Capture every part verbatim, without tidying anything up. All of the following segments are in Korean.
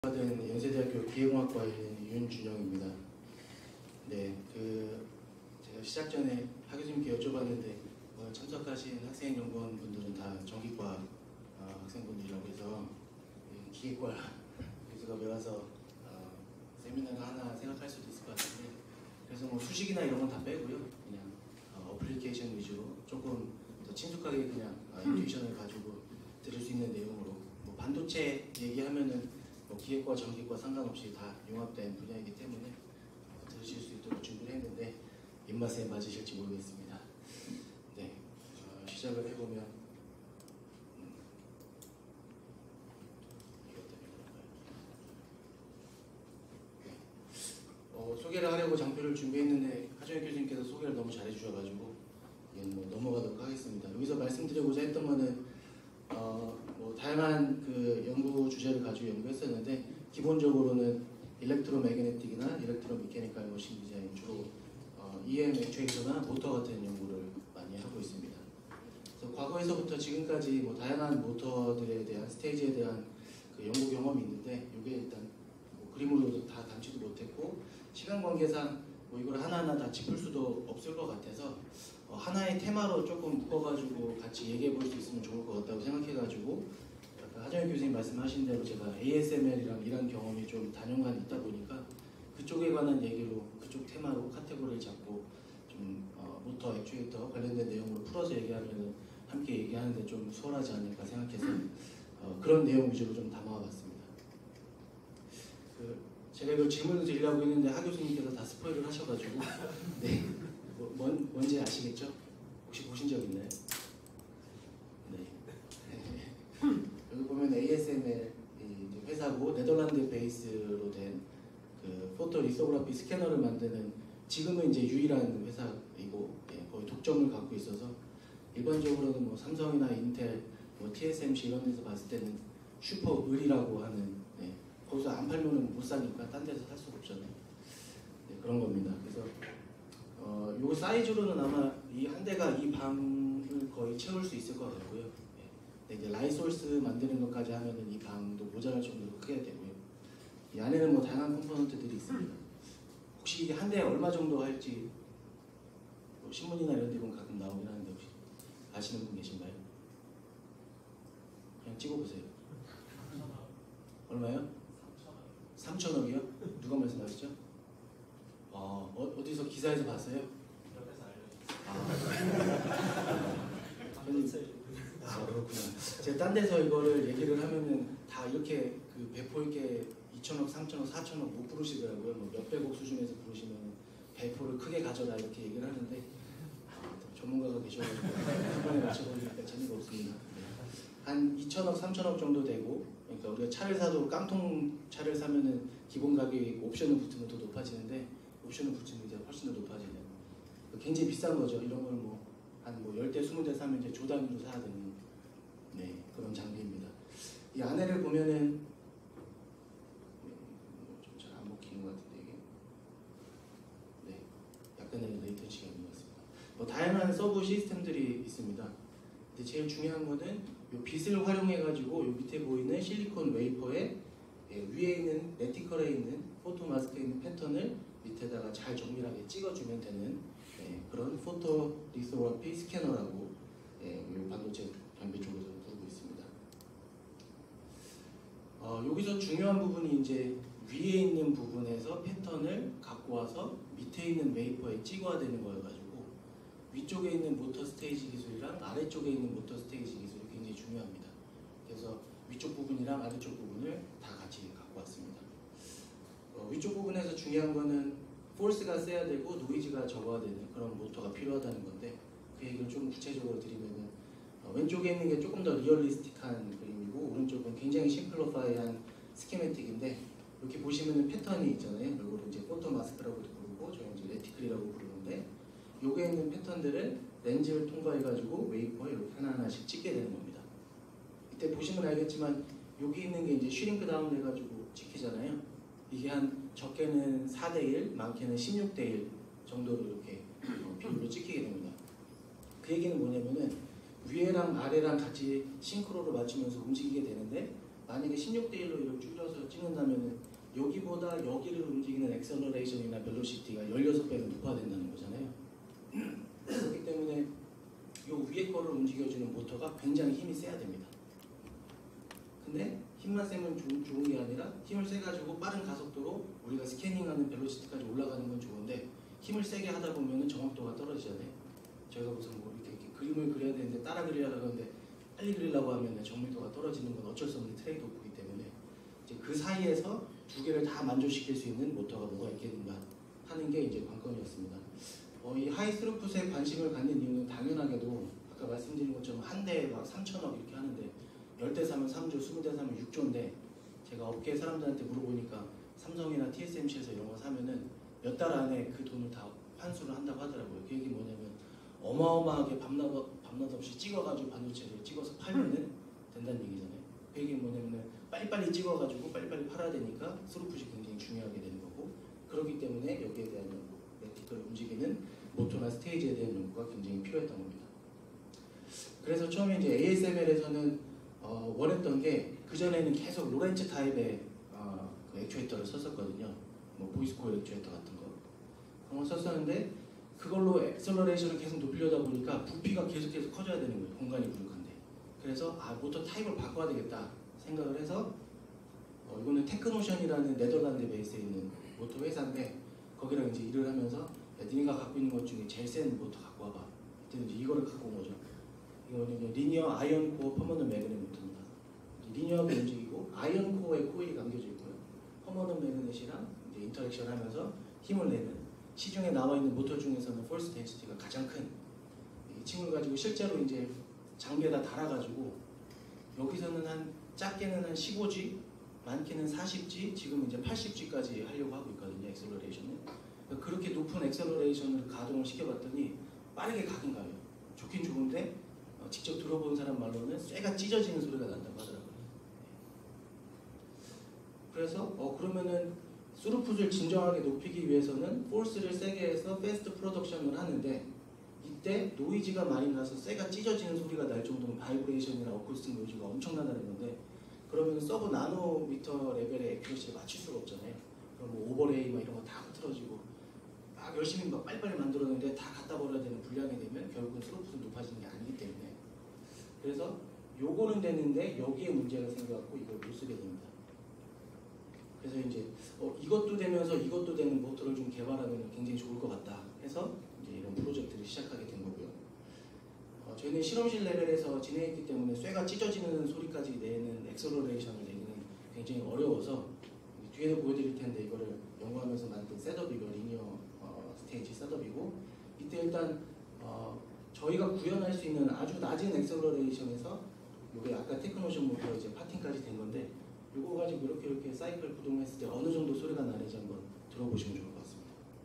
된 연세대학교 기계공학과에 있는 윤준영입니다. 네, 그 제가 시작 전에 하 교수님께 여쭤봤는데 오늘 참석하신 학생 연구원 분들은 다 전기과 어, 학생분들이라고 해서 기계과 교수가 왜 와서 어, 세미나를 하나 생각할 수도 있을 것 같은데, 그래서 뭐 수식이나 이런 건 다 빼고요, 그냥 어, 어플리케이션 위주로 조금 더 친숙하게 그냥 어, 인투이션을 가지고 들을 수 있는 내용으로, 뭐 반도체 얘기하면은 뭐 기계과, 전기과 상관없이 다 융합된 분야이기 때문에 어, 들으실 수 있도록 준비를 했는데 입맛에 맞으실지 모르겠습니다. 네, 어, 시작을 해보면 음, 이것 때문에 그런가요? 네. 어, 소개를 하려고 장표를 준비했는데 하정혁 교수님께서 소개를 너무 잘해주셔가지고 예, 뭐 넘어가도록 하겠습니다. 여기서 말씀드리고자 했던 거는 어, 뭐 다양한 그 연구 주제를 가지고 연구했었는데, 기본적으로는 일렉트로매그네틱이나 일렉트로미케니컬 머신 디자인, 주로 어, 이엠 액추에이터나 모터 같은 연구를 많이 하고 있습니다. 그래서 과거에서부터 지금까지 뭐 다양한 모터들에 대한 스테이지에 대한 그 연구 경험이 있는데, 이게 일단 뭐 그림으로도 다 담지도 못했고 시간 관계상 뭐 이걸 하나하나 다 짚을 수도 없을 것 같아서 어, 하나의 테마로 조금 묶어가지고 같이 얘기해 볼 수 있으면 좋을 것 같다고 생각해가지고, 아까 하정혁 교수님 말씀하신 대로 제가 에이에스엠엘이랑 일한 경험이 좀 단연간 있다 보니까 그쪽에 관한 얘기로, 그쪽 테마로 카테고리를 잡고 좀 어, 모터, 액추에이터 관련된 내용으로 풀어서 얘기하면 함께 얘기하는데 좀 수월하지 않을까 생각해서 어, 그런 내용 위주로 좀 담아봤습니다. 그 제가 이걸 질문을 드리려고 했는데 하 교수님께서 다 스포일을 하셔가지고 네, 뭐, 뭔, 뭔지 아시겠죠? 혹시 보신 적 있나요? 네. 여기 보면 에이에스엠엘 회사고 네덜란드 베이스로 된 그 포토 리소그라피 스캐너를 만드는, 지금은 이제 유일한 회사이고 예, 거의 독점을 갖고 있어서 일반적으로는 뭐 삼성이나 인텔, 뭐 티에스엠씨 이런 데서 봤을 때는 슈퍼 을이라고 하는, 예, 거기서 안 팔면은 못 사니까 딴 데서 살 수가 없잖아요. 네, 그런 겁니다. 그래서 어, 요 사이즈로는 아마 이 한 대가 이 방을 거의 채울 수 있을 것 같고요. 네, 이제 라이소스 만드는 것까지 하면은 이 방도 모자랄 정도로 크게 되고요. 이 안에는 뭐 다양한 컴포넌트들이 있습니다. 혹시 이게 한 대에 얼마 정도 할지 뭐 신문이나 이런 데 보면 가끔 나오긴 하는데 혹시 아시는 분 계신가요? 그냥 찍어보세요. 얼마요? 삼천억이요? 누가 말씀하시죠? 어, 어, 어디서 기사에서 봤어요? 옆에서 알려주세요. 아, 아 그렇구나. 제가 딴 데서 이거를 얘기를 하면은 다 이렇게 그 배포 있게 이천억, 삼천억, 사천억 못 부르시더라고요. 뭐 몇백억 수준에서 부르시면 배포를 크게 가져라 이렇게 얘기를 하는데 아, 전문가가 계셔가지고 한 번에 맞춰보니까 재미가 없습니다. 네. 한 이천억, 삼천억 정도 되고, 그러니까 우리가 차를 사도 깡통 차를 사면은 기본 가격이 옵션을 붙으면 더 높아지는데 옵션을 붙이면 이제 훨씬 더 높아지는, 굉장히 비싼 거죠. 이런 걸 뭐 한 뭐 십 대, 이십 대 사면 이제 조 단위로 사야 되는 네, 그런 장비입니다. 이 안에를 보면은 좀 잘 안 먹히는 것 같은데 이게 네, 약간의 레이턴시가 있는 것 같습니다. 뭐 다양한 서브 시스템들이 있습니다. 근데 제일 중요한 거는 이 빛을 활용해 가지고 이 밑에 보이는 실리콘 웨이퍼에 예, 위에 있는 레티컬에 있는 포토 마스크에 있는 패턴을 밑에다가 잘 정밀하게 찍어주면 되는 예, 그런 포토 리소그라피 스캐너라고 예, 이 반도체 장비 쪽에서 부르고 있습니다. 어, 여기서 중요한 부분이 이제 위에 있는 부분에서 패턴을 갖고 와서 밑에 있는 웨이퍼에 찍어야 되는 거여가지고 위쪽에 있는 모터 스테이지 기술이랑 아래쪽에 있는 모터 스테이지 기술이 굉장히 중요합니다. 그래서 위쪽 부분이랑 아래쪽 부분을 다 같이 갖고 왔습니다. 어, 위쪽 부분에서 중요한 거는 포스가 세야 되고 노이즈가 적어야 되는 그런 모터가 필요하다는 건데, 그 얘기를 좀 구체적으로 드리면은 어, 왼쪽에 있는 게 조금 더 리얼리스틱한 그림이고 오른쪽은 굉장히 심플로파이한 스키매틱인데, 이렇게 보시면은 패턴이 있잖아요. 이거를 이제 포토 마스크라고도 부르고 저희 이제 레티클이라고 부르는데, 여기에 있는 패턴들을 렌즈를 통과해가지고 웨이퍼에 이렇게 하나하나씩 찍게 되는 겁니다. 이때 보시면 알겠지만 여기 있는 게 이제 슈링크 다운 해가지고 찍히잖아요. 이게 한 적게는 사 대 일, 많게는 십육 대 일 정도로 이렇게 어, 비율로 찍히게 됩니다. 그 얘기는 뭐냐면은 위에랑 아래랑 같이 싱크로로 맞추면서 움직이게 되는데 만약에 십육 대 일로 이렇게 줄여서 찍는다면 여기보다 여기를 움직이는 액셀러레이션이나 벨로시티가 십육 배는 높아진다는 거잖아요. 그렇기 때문에 이 위에 거를 움직여주는 모터가 굉장히 힘이 세야 됩니다. 근데 힘만 세면 좋은, 좋은 게 아니라 힘을 세가지고 빠른 가속도로 우리가 스캐닝하는 벨로시티까지 올라가는 건 좋은데 힘을 세게 하다 보면 정확도가 떨어지잖아요. 저희가 무슨 뭐 이렇게, 이렇게 그림을 그려야 되는데 따라 그리려고 하는데 빨리 그리려고 하면 정밀도가 떨어지는 건 어쩔 수 없는 트레이드 오프이기 때문에 이제 그 사이에서 두 개를 다 만족시킬 수 있는 모터가 뭐가 있겠는가 하는 게 이제 관건이었습니다. 어, 이 하이 스루풋에 관심을 갖는 이유는 당연하게도 아까 말씀드린 것처럼 한 대에 막 삼천억 이렇게 하는데 십 대 사면 삼 조, 이십 대 사면 육 조인데 제가 업계 사람들한테 물어보니까 삼성이나 티에스엠씨에서 이런 거 사면은 몇 달 안에 그 돈을 다 환수를 한다고 하더라고요. 그 얘기 뭐냐면 어마어마하게 밤낮, 밤낮 없이 찍어가지고 반도체를 찍어서 팔면은 된다는 얘기잖아요. 그 얘기 뭐냐면 빨리빨리 찍어가지고 빨리빨리 팔아야 되니까 스루풋이 굉장히 중요하게 되는 거고 그렇기 때문에 여기에 대한 연구, 레티컬을 움직이는 모터나 스테이지에 대한 연구가 굉장히 필요했던 겁니다. 그래서 처음에 이제 에이에스엠엘에서는 어, 원했던 게 그전에는 계속 로렌츠 타입의 어, 그 액추에이터를 썼었거든요. 뭐 보이스코일 액추에이터 같은 거 그런 거 썼었는데 그걸로 액셀러레이션을 계속 높이려다 보니까 부피가 계속해서 커져야 되는 거예요. 공간이 부족한데. 그래서 아 모터 타입을 바꿔야 되겠다 생각을 해서 어, 이거는 테크노션이라는 네덜란드 베이스에 있는 모터 회사인데 거기랑 이제 일을 하면서 야, 니네가 갖고 있는 것 중에 제일 센 모터 갖고 와봐. 그때 이제 이거를 갖고 온 거죠. 이거는 리니어 아이언 코어 퍼머넌트 매그넷 모터입니다. 리니어하게 움직이고 아이언 코어에 코일이 감겨져 있고요. 퍼머넌트 매그넷이랑 이제 인터랙션 하면서 힘을 내는 시중에 나와 있는 모터 중에서는 폴스 덴시티가 가장 큰 이 층을 가지고 실제로 이제 장비에다 달아가지고 여기서는 한 작게는 한 십오 지, 많게는 사십 지, 지금 이제 팔십 지까지 하려고 하고 있거든요. 액셀러레이션을. 그러니까 그렇게 높은 액셀러레이션을 가동을 시켜봤더니 빠르게 가긴 가요. 좋긴 좋은데 어, 직접 들어본 사람 말로는 쇠가 찢어지는 소리가 난다고 하더라고요. 그래서 어 그러면은 스루풋을 진정하게 높이기 위해서는 포스를 세게 해서 패스트 프로덕션을 하는데 이때 노이즈가 많이 나서 쇠가 찢어지는 소리가 날 정도면 바이브레이션이나 어쿠스틱 노이즈가 엄청나다는 건데 그러면 서브 나노미터 레벨의 액큐러시를 맞출 수가 없잖아요. 그럼 뭐 오버레이 막 이런 거 다 흐트러지고 막 열심히 막 빨리빨리 만들었는데 다 갖다 버려야 되는 분량이 되면 결국은 스루풋은 높아지는 게 아니기 때문에 그래서 요거는 되는데 여기에 문제가 생겨갖고 이걸 못 쓰게 됩니다. 그래서 이제 어, 이것도 되면서 이것도 되는 모터를 좀 개발하면 굉장히 좋을 것 같다 해서 이제 이런 프로젝트를 시작하게 된 거고요. 어, 저희는 실험실 레벨에서 진행했기 때문에 쇠가 찢어지는 소리까지 내는 액셀러레이션을 내기는 굉장히 어려워서 뒤에도 보여드릴 텐데 이거를 연구하면서 만든 셋업이고 리니어 어, 스테이지 셋업이고 이때 일단 어, 저희가 구현할 수 있는 아주 낮은 액셀러레이션에서 이게 아까 테크노션 모터 이제 파팅까지 된 건데 이거 가지고 이렇게 이렇게 사이클 구동했을 때 어느 정도 소리가 나는지 한번 들어보시면 좋을 것 같습니다.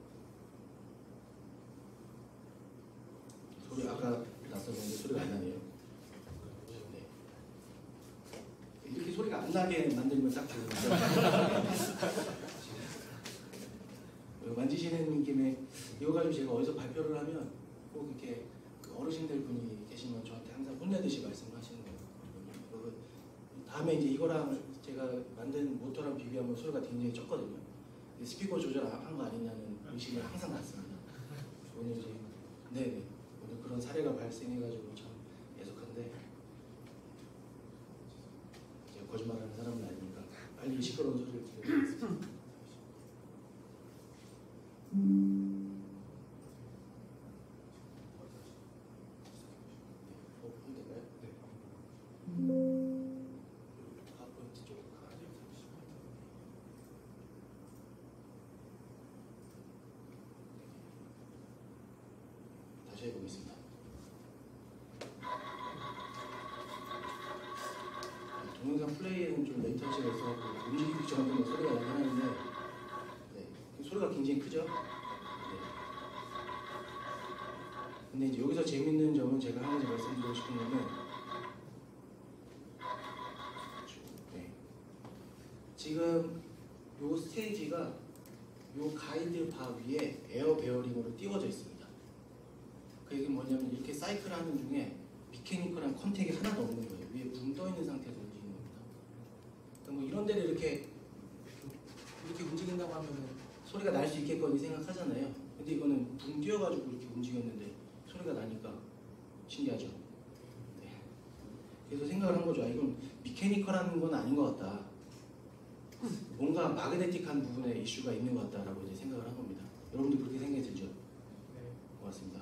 소리 아까 났었는데 소리가 안 나네요. 네. 이렇게 소리가 안 나게 만들면 딱 좋은데 만지시는 김에 이거 가지고 제가 어디서 발표를 하면 꼭 이렇게 그 어르신들 분이 계시면 저한테 항상 혼내듯이 말씀하시는 거예요. 다음에 이제 이거랑 제가 만든 모터랑 비교하면 소리가 굉장히 적거든요. 스피커 조절한 거 아니냐는 의심을 항상 갖습니다. 오늘 이제 네네 오늘 그런 사례가 발생해가지고 참 애석한데 제가 거짓말하는 사람은 아니니까 빨리 시끄러운 소리를 들려드리겠습니다. 어, 힘들까요? 네. 다시 해보겠습니다. 동영상 플레이에는 좀 레이턴시가 있어서 움직이기 전에는 소리가 나긴 하는데 네, 소리가 굉장히 크죠? 네. 근데 이제 여기서 재밌는 점은 제가 한 가지 말씀드리고 싶은 거는 네. 지금 요 스테이지가 요 가이드 바 위에 에어 베어링으로 띄워져 있습니다. 그 얘기는 뭐냐면 이렇게 사이클 하는 중에 미케니컬한 컨택이 하나도 없는 거예요. 위에 붕 떠 있는 상태에서 움직이는 겁니다. 뭐 이런 데를 이렇게 이렇게 움직인다고 하면은 소리가 날 수 있겠거니 생각하잖아요. 근데 이거는 붕 뛰어가지고 이렇게 움직였는데 소리가 나니까 신기하죠. 네. 그래서 생각을 한 거죠. 아, 이건 미케니컬한 건 아닌 것 같다. 뭔가 마그네틱한 부분에 이슈가 있는 것 같다라고 이제 생각을 한 겁니다. 여러분도 그렇게 생각이 들죠? 네. 고맙습니다.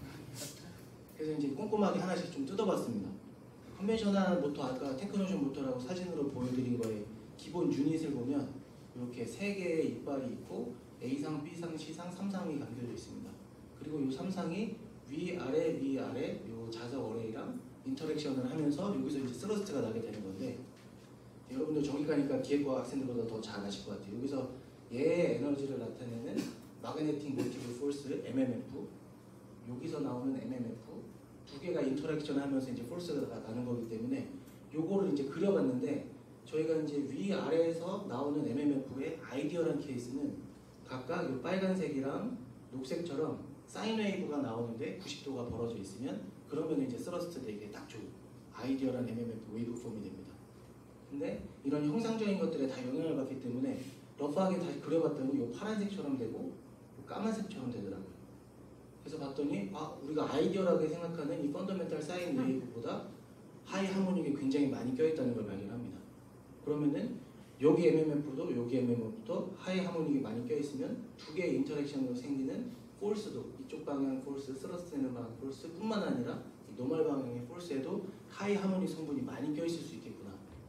그래서 이제 꼼꼼하게 하나씩 좀 뜯어봤습니다. 컨벤셔널 모터, 아까 테크노션 모터라고 사진으로 보여드린 거에 기본 유닛을 보면 이렇게 세 개의 이빨이 있고 A상, B상, C상, 삼상이 감겨져 있습니다. 그리고 이 삼상이 위아래, 위아래 이 자석 어레이랑 인터랙션을 하면서 여기서 이제 스러스트가 나게 되는 건데, 여러분들 저기 가니까 기획과 학생들보다 더 잘 아실 것 같아요. 여기서 얘의 에너지를 나타내는 마그네틱 모티브 포스 엠엠에프, 여기서 나오는 엠엠에프 두 개가 인터랙션 하면서 이제 포스가 나는 거기 때문에 요거를 이제 그려봤는데, 저희가 이제 위아래에서 나오는 엠엠에프의 아이디어란 케이스는 각각 요 빨간색이랑 녹색처럼 사인 웨이브가 나오는데 구십 도가 벌어져 있으면, 그러면 이제 스러스트 되기에 딱 좋은 아이디어란 엠엠에프 웨이브 폼이 됩니다. 근데 이런 형상적인 것들에 다 영향을 받기 때문에 러프하게 다시 그려봤더니 요 파란색처럼 되고 요 까만색처럼 되더라고요. 그래서 봤더니 아, 우리가 아이디어라고 생각하는 이 펀더멘탈 사인 웨이브보다 하이 하모닉이 굉장히 많이 껴있다는 걸 발견합니다. 그러면은 여기 엠엠에프도 여기 엠엠에프도 하이 하모닉이 많이 껴있으면 두 개의 인터랙션으로 생기는 폴스도, 이쪽 방향 폴스, 스러스트 되는 방향 폴스 뿐만 아니라 이 노멀 방향의 폴스에도 하이 하모닉 성분이 많이 껴있을 수 있겠구나.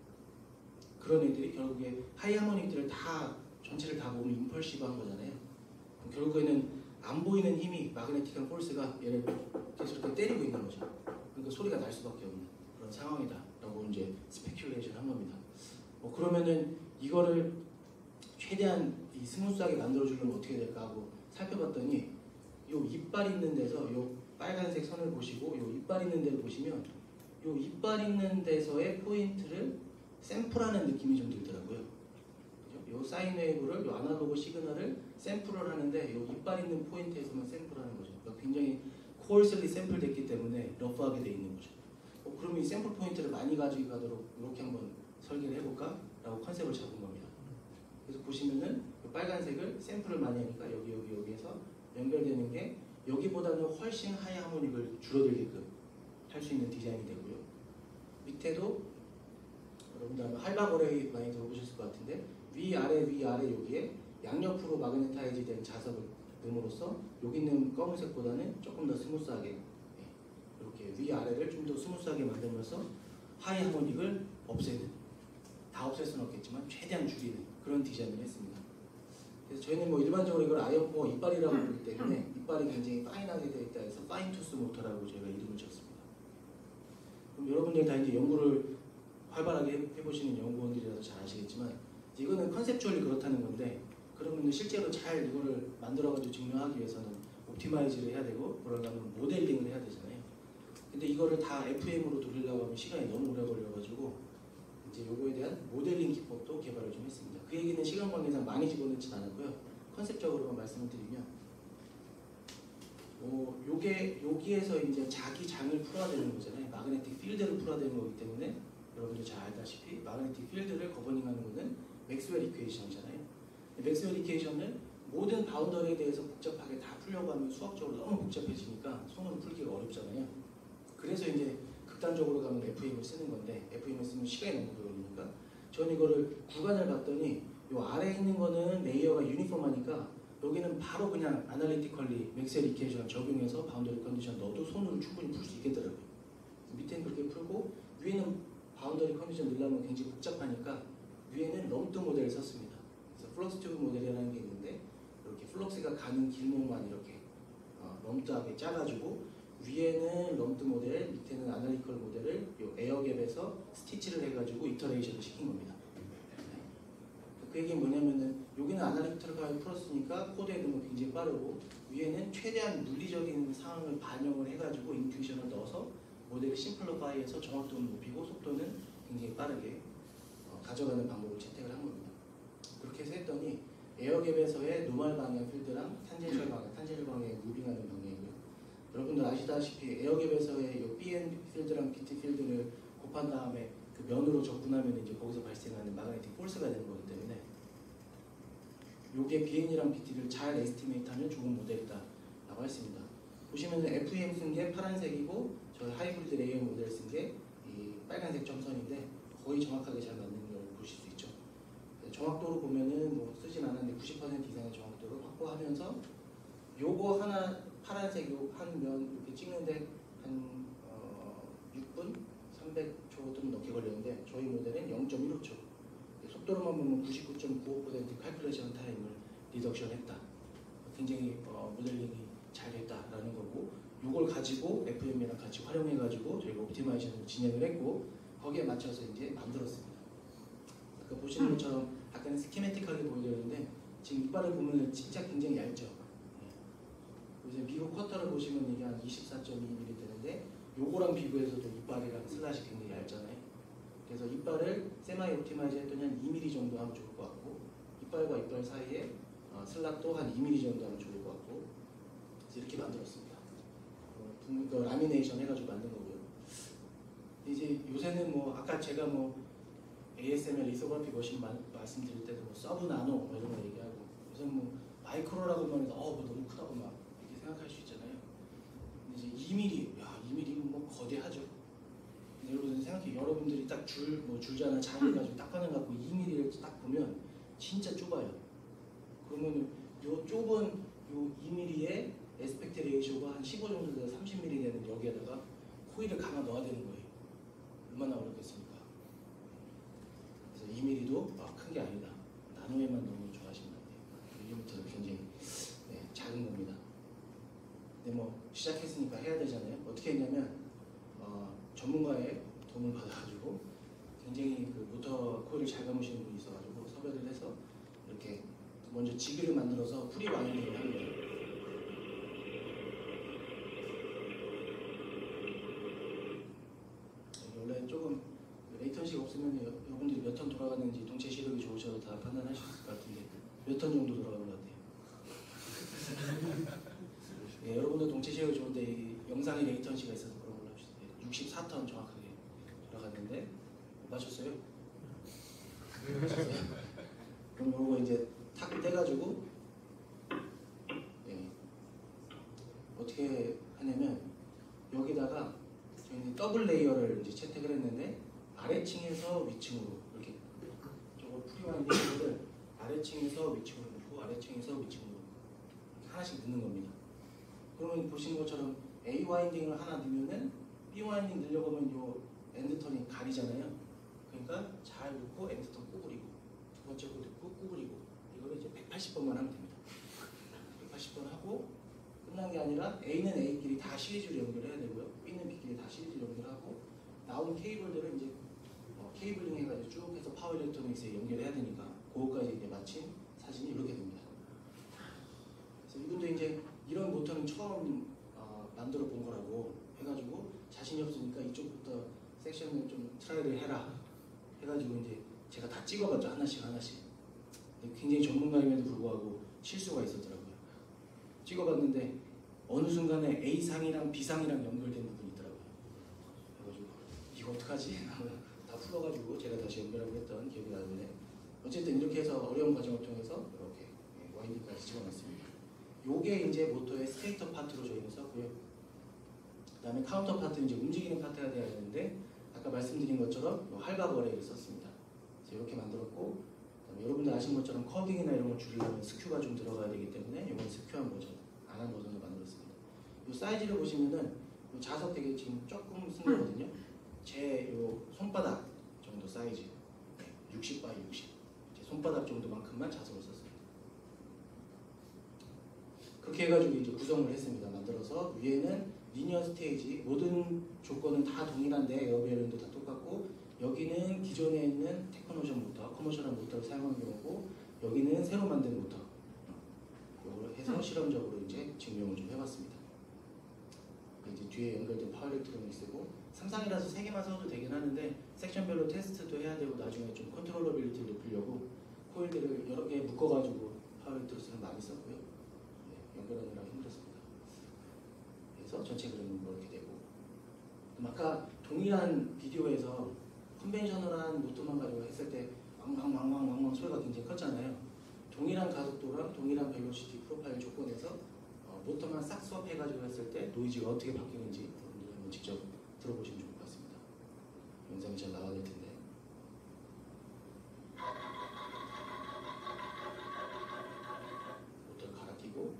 그런 애들이 결국에 하이 하모닉들을 다 전체를 다 보면 임펄시브한 거잖아요. 결국에는 안 보이는 힘이 마그네틱한 폴스가 얘를 계속 이렇게 때리고 있는 거죠. 그러니까 소리가 날 수밖에 없는 그런 상황이다라고 이제 스페큘레이션 한 겁니다. 뭐 그러면은 이거를 최대한 이 스무스하게 만들어주려면 어떻게 될까 하고 살펴봤더니 요 이빨 있는 데서 요 빨간색 선을 보시고 요 이빨 있는 데를 보시면 요 이빨 있는 데서의 포인트를 샘플하는 느낌이 좀 들더라고요. 그죠? 요 사인 웨이브를, 요 아날로그 시그널을 샘플을 하는데 요 이빨 있는 포인트에서만 샘플하는 거죠. 그러니까 굉장히 코얼슬리 샘플됐기 때문에 러프하게 돼 있는 거죠. 어, 그러면 이 샘플 포인트를 많이 가지고 가도록 이렇게 한번 설계를 해볼까? 라고 컨셉을 잡은 겁니다. 그래서 보시면은 요 빨간색을 샘플을 많이 하니까 여기 여기 여기에서 연결되는 게 여기보다는 훨씬 하이 하모닉을 줄어들게끔 할 수 있는 디자인이 되고요. 밑에도 여러분들 아마 할바거레이 많이 들어보셨을 것 같은데 위아래 위아래 여기에 양옆으로 마그네타이즈 된 자석을 넣음으로써 여기 있는 검은색보다는 조금 더 스무스하게, 이렇게 위아래를 좀 더 스무스하게 만들면서 하이 하모닉을 없애는, 다 없앨 수는 없겠지만 최대한 줄이는 그런 디자인을 했습니다. 그래서 저희는 뭐 일반적으로 이걸 아이언코어 이빨이라고 부르기 때문에 이빨이 굉장히 파인하게 되어 있다 해서 파인 투스 모터라고 저희가 이름을 지었습니다. 그럼 여러분들 다 이제 연구를 활발하게 해보시는 연구원들이라서 잘 아시겠지만 이거는 컨셉추얼이 그렇다는 건데, 그러면 실제로 잘 이거를 만들어가지고 증명하기 위해서는 옵티마이즈를 해야 되고 그러려면 모델링을 해야 되잖아요. 근데 이거를 다 에프엠으로 돌리려고 하면 시간이 너무 오래 걸려가지고 이제 요거에 대한 모델링 기법도 개발을 좀 했습니다. 그 얘기는 시간 관계상 많이 집어넣진 않았고요. 컨셉적으로만 말씀을 드리면 어, 요게 여기에서 이제 자기 장을 풀어야 되는 거잖아요. 마그네틱 필드를 풀어야 되는 거기 때문에 여러분들 잘 알다시피 마그네틱 필드를 거버닝하는 거는 맥스웰 이퀘이션이잖아요. 맥스웰 이퀘이션을 모든 바운더리에 대해서 복잡하게 다 풀려고 하면 수학적으로 너무 복잡해지니까 손으로 풀기가 어렵잖아요. 그래서 이제 극단적으로 가면 에프엠을 쓰는 건데, 에프엠을 쓰면 시간이 너무 걸리니까 저는 이거를 구간을 봤더니 요 아래에 있는 거는 레이어가 유니폼하니까 여기는 바로 그냥 아날리티컬리 맥스웰 이퀘이션 적용해서 바운더리 컨디션 넣어도 손으로 충분히 풀 수 있겠더라고요. 밑에는 그렇게 풀고 위에는 바운더리 컨디션 넣으려면 굉장히 복잡하니까 위에는 럼드 모델을 썼습니다. 그래서 플럭스 튜브 모델이라는 게 있는데 이렇게 플럭스가 가는 길목만 이렇게 어, 럼드하게 짜가지고 위에는 럼드 모델, 밑에는 아날리티컬 모델을 요 에어갭에서 스티치를 해가지고 이터레이션을 시킨 겁니다. 그 얘기는 뭐냐면은 여기는 아날리티컬을 풀었으니까 코드에 넣으면 굉장히 빠르고 위에는 최대한 물리적인 상황을 반영을 해가지고 인투이션을 넣어서 모델을 심플리파이해서 정확도는 높이고 속도는 굉장히 빠르게 어, 가져가는 방법을 채택을 한 겁니다. 그렇게 해서 했더니 에어갭에서의 노멀 방향 필드랑 탄젠셜 방향, 탄젠셜 방향에 무빙하는 방향이고요. 여러분들 아시다시피 에어갭에서의 이 비엔 필드랑 비티 필드를 곱한 다음에 그 면으로 접근하면 이제 거기서 발생하는 마그네틱 폴스가 되는 거기 때문에 요게 비엔이랑 비티를 잘 에스티메이트하면 좋은 모델이다라고 했습니다. 보시면 에프이엠 쓴 게 파란색이고 저희 하이브리드 레이어 모델 쓴 게 이 빨간색 점선인데 거의 정확하게 잘 맞는 걸 보실 수 있죠. 정확도로 보면은 뭐 쓰진 않았는데 구십 퍼센트 이상의 정확도를 확보하면서 요거 하나 파란색 요 한 면 이렇게 찍는데 한 어, 육 분 삼백 초 좀 넘게 걸렸는데 저희 모델은 영 점 일오 초. 속도로만 보면 구십구 점 구오 퍼센트 칼큘레이션 타임을 리덕션했다. 굉장히 어, 모델링이 잘 됐다라는 거고, 요걸 가지고 에프엠이랑 같이 활용해가지고 저희가 옵티마이제이션을 진행을 했고 거기에 맞춰서 이제 만들었습니다. 아까 보시는 것처럼 약간 스키매틱하게 보여드렸는데 지금 이빨을 보면 진짜 굉장히 얇죠. 그래서 미국 쿼터를 보시면 이게 한 이십사 점 이 밀리미터 되는데 요거랑 비교해서도 이빨이랑 슬롯이 굉장히 얇잖아요. 그래서 이빨을 세마이 옵티마이즈 했더니 한 이 밀리미터 정도 하면 좋을 것 같고 이빨과 이빨 사이에 어, 슬롯도 한 이 밀리미터 정도 하면 좋을 것 같고 그래서 이렇게 만들었습니다. 어, 그 라미네이션 해가지고 만든 거고요. 이제 요새는 뭐 아까 제가 뭐 에이에스엠엘 리소그래피 머신 마, 말씀드릴 때도 뭐 서브 나노 뭐 이런 거 얘기하고 요즘 뭐 마이크로라고만 해서 어뭐 너무 크다고 막 이렇게 생각할 수 있잖아요. 근데 이제 이 밀리미터, 야 이 밀리미터면 뭐 거대하죠. 여러분 생각해, 여러분들이 딱 줄 뭐 줄자나 장 해가지고 딱 꺼내갖고 이 밀리미터를 딱 보면 진짜 좁아요. 그러면 요 좁은 요 이 밀리미터의 에스펙트 레이쇼가 한 십오 정도 돼서 삼십 밀리미터 되는 여기에다가 코일을 감아 넣어야 되는 거예요. 얼마나 어렵겠습니까? 그래서 이 밀리미터도 아, 큰 게 아니다. 나노에만 너무 좋아하시면 안 돼요. 밀리미터는 굉장히 네, 작은 겁니다. 근데 뭐 시작했으니까 해야 되잖아요. 어떻게 했냐면 어, 전문가의 도움을 받아가지고 굉장히 그 모터 코일을 잘 감으시는 분이 있어가지고 섭외를 해서 이렇게 먼저 지그를 만들어서 프리 와인딩을 하는 거예요. 원래 조금 레이턴시가 없으면 여러분들이 몇 턴 돌아가는지 동체 시력이 좋으셔도 다 판단하실 수 있을 것 같은데 몇 턴 정도 돌아가는 것 같아요. 네, 여러분도 동체 시력이 좋은데 이 영상에 레이턴시가 있어서 그런 걸로 합시다. 육십사 턴 정확하게 돌아갔는데 못 맞췄어요? 못 맞췄어요? 그럼 요거 이제 탁 떼가지고 네, 어떻게 하냐면 여기다가 저희는 더블 레이어를 이제 채택을 했는데 아래층에서 위층으로 이렇게 저거 프리와인딩을 아래층에서 위층으로 넣고 아래층에서 위층으로 하나씩 넣는 겁니다. 그러면 보시는 것처럼 A 와인딩을 하나 넣으면은 B 와인딩 넣으려고 하면 요 엔드턴이 가리잖아요. 그러니까 잘 넣고 엔드턴 구부리고 두 번째 거 넣고 구부리고 이거를 이제 백팔십 번만 하면 됩니다. 백팔십 번 하고 끝난 게 아니라 A는 A끼리 다 시리즈로 연결해야 되고요. B는 B끼리 다 시리즈로 연결하고 나온 케이블들을 이제 어, 케이블링 해가지고 쭉 해서 파워 일렉트로닉스에 연결해야 되니까 그거까지 이제 마친 사진이 이렇게 됩니다. 그래서 이분도 이제 이런 모터는 처음 어, 만들어 본 거라고 해가지고 자신이 없으니까 이쪽부터 섹션을 좀 트라이를 해라 해가지고 이제 제가 다 찍어봤죠. 하나씩 하나씩. 근데 굉장히 전문가임에도 불구하고 실수가 있었더라고요. 찍어봤는데 어느 순간에 A상이랑 B상이랑 연결된 부분이 있더라고요. 그래가지고 이거 어떡하지? 다 풀어가지고 제가 다시 연결하고 했던 기억이 나는데 어쨌든 이렇게 해서 어려운 과정을 통해서 이렇게 와인딩까지 집어넣습니다. 요게 이제 모터의 스테이터 파트로 저희는 썼고요. 그 다음에 카운터 파트는 이제 움직이는 파트가 되어야 되는데 아까 말씀드린 것처럼 할바 거래를 썼습니다. 그래서 이렇게 만들었고 그다음에 여러분들 아시는 것처럼 커빙이나 이런 걸 줄이려면 스큐가 좀 들어가야 되기 때문에 이건 스큐한 버전, 안 한 버전을 만들었습니다. 이 사이즈를 보시면은 요 자석 되게 지금 조금 쓴 거거든요. 제 요 손바닥 정도 사이즈, 네, 육십 바이 육십, 제 손바닥 정도만큼만 자석을 썼습니다. 그렇게 해가지고 이제 구성을 했습니다. 만들어서 위에는 리니어 스테이지, 모든 조건은 다 동일한데 에어베어링도 다 똑같고 여기는 기존에 있는 테크노션 모터, 커머셜한 모터를 사용한 경우고 여기는 새로 만든 모터 이걸 해서 실험적으로 이제 증명을 좀 해봤습니다. 이제 뒤에 연결된 파워 일렉트로닉스고 삼상이라서 세 개만 써도 되긴 하는데 섹션별로 테스트도 해야 되고 나중에 좀 컨트롤러빌리티를 높이려고 코일들을 여러 개 묶어가지고 파워 일렉트로닉스를 많이 썼고요. 네, 연결하느라 힘들었습니다. 그래서 전체 그림은 뭐 이렇게 되고 아까 동일한 비디오에서 컨벤셔널한 모터만 가지고 했을 때 왕왕왕왕왕왕 소리가 굉장히 컸잖아요. 동일한 가속도랑 동일한 벨로시티 프로파일 조건에서 어, 모터만 싹 수업해가지고 했을 때 노이즈가 어떻게 바뀌는지 여러분들이 한번 직접 들어보시면 좋을 것 같습니다. 영상이 잘 나와야 될 텐데. 모터를 갈아 끼고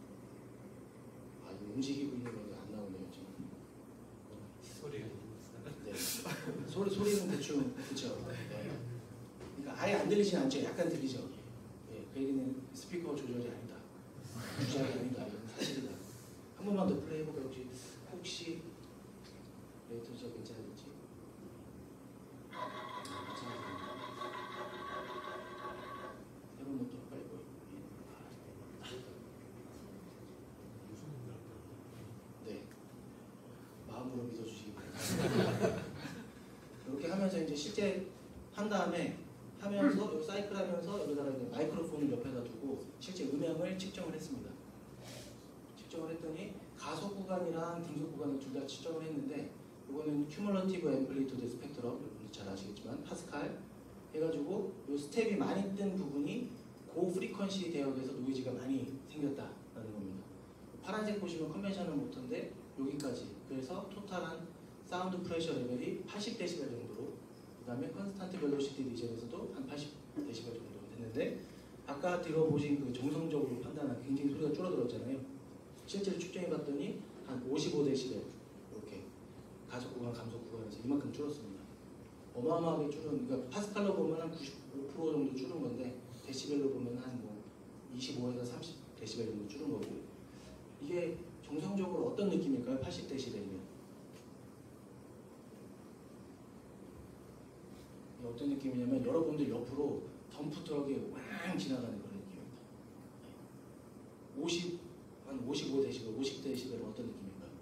아 이거 움직이고 있는 건데 안 나오네요 지금. 소리가 네. 소리 소리는 대충 그렇죠. 네. 그러니까 아예 안 들리진 않죠. 약간 들리죠. 예, 그 얘기는 스피커 조절이 아니다. 주작이 아니다. 이건 사실이다. 한 번만 더 플레이 해볼까요? 혹시 혹시 레이터 저 괜찮을지? 아, 괜찮아요. 새로운 모터 빨리 보여. 네. 마음으로 믿어주시기 바랍니다. 이렇게 하면서 이제 실제 한 다음에 하면서 요 사이클 하면서 여기다가 이제 마이크로폰을 옆에다 두고 실제 음향을 측정을 했습니다. 측정을 했더니 가속 구간이랑 등속 구간을 둘 다 측정을 했는데 이거는 큐뮬러티브 앰플리투드 스펙트럼 여러분들 잘 아시겠지만 파스칼 해가지고 요 스텝이 많이 뜬 부분이 고 프리퀀시 대역에서 노이즈가 많이 생겼다라는 겁니다. 파란색 보시면 컨벤셔널 모터인데 여기까지 그래서 토탈한 사운드 프레셔 레벨이 팔십 데시벨 정도로 그 다음에 컨스탄트 벨로시티 리전에서도 한 팔십 데시벨 정도 됐는데 아까 들어보신 그 정성적으로 판단한 굉장히 소리가 줄어들었잖아요. 실제로 측정해봤더니 한 오십오 데시벨 이렇게 가속 구간, 감속 구간에서 이만큼 줄었습니다. 어마어마하게 줄은 그러니까 파스칼로 보면 한 구십오 퍼센트 정도 줄은 건데 데시벨로 보면 한 뭐 이십오에서 삼십 데시벨 정도 줄은 거고 이게 정성적으로 어떤 느낌일까요? 팔십 데시벨이면 어떤 느낌이냐면 여러분들 옆으로 덤프 트럭이 왕 지나가는 그런 느낌입니다. 오십, 한 오십오 데시벨, 오십 데시벨은 어떤 느낌일까요?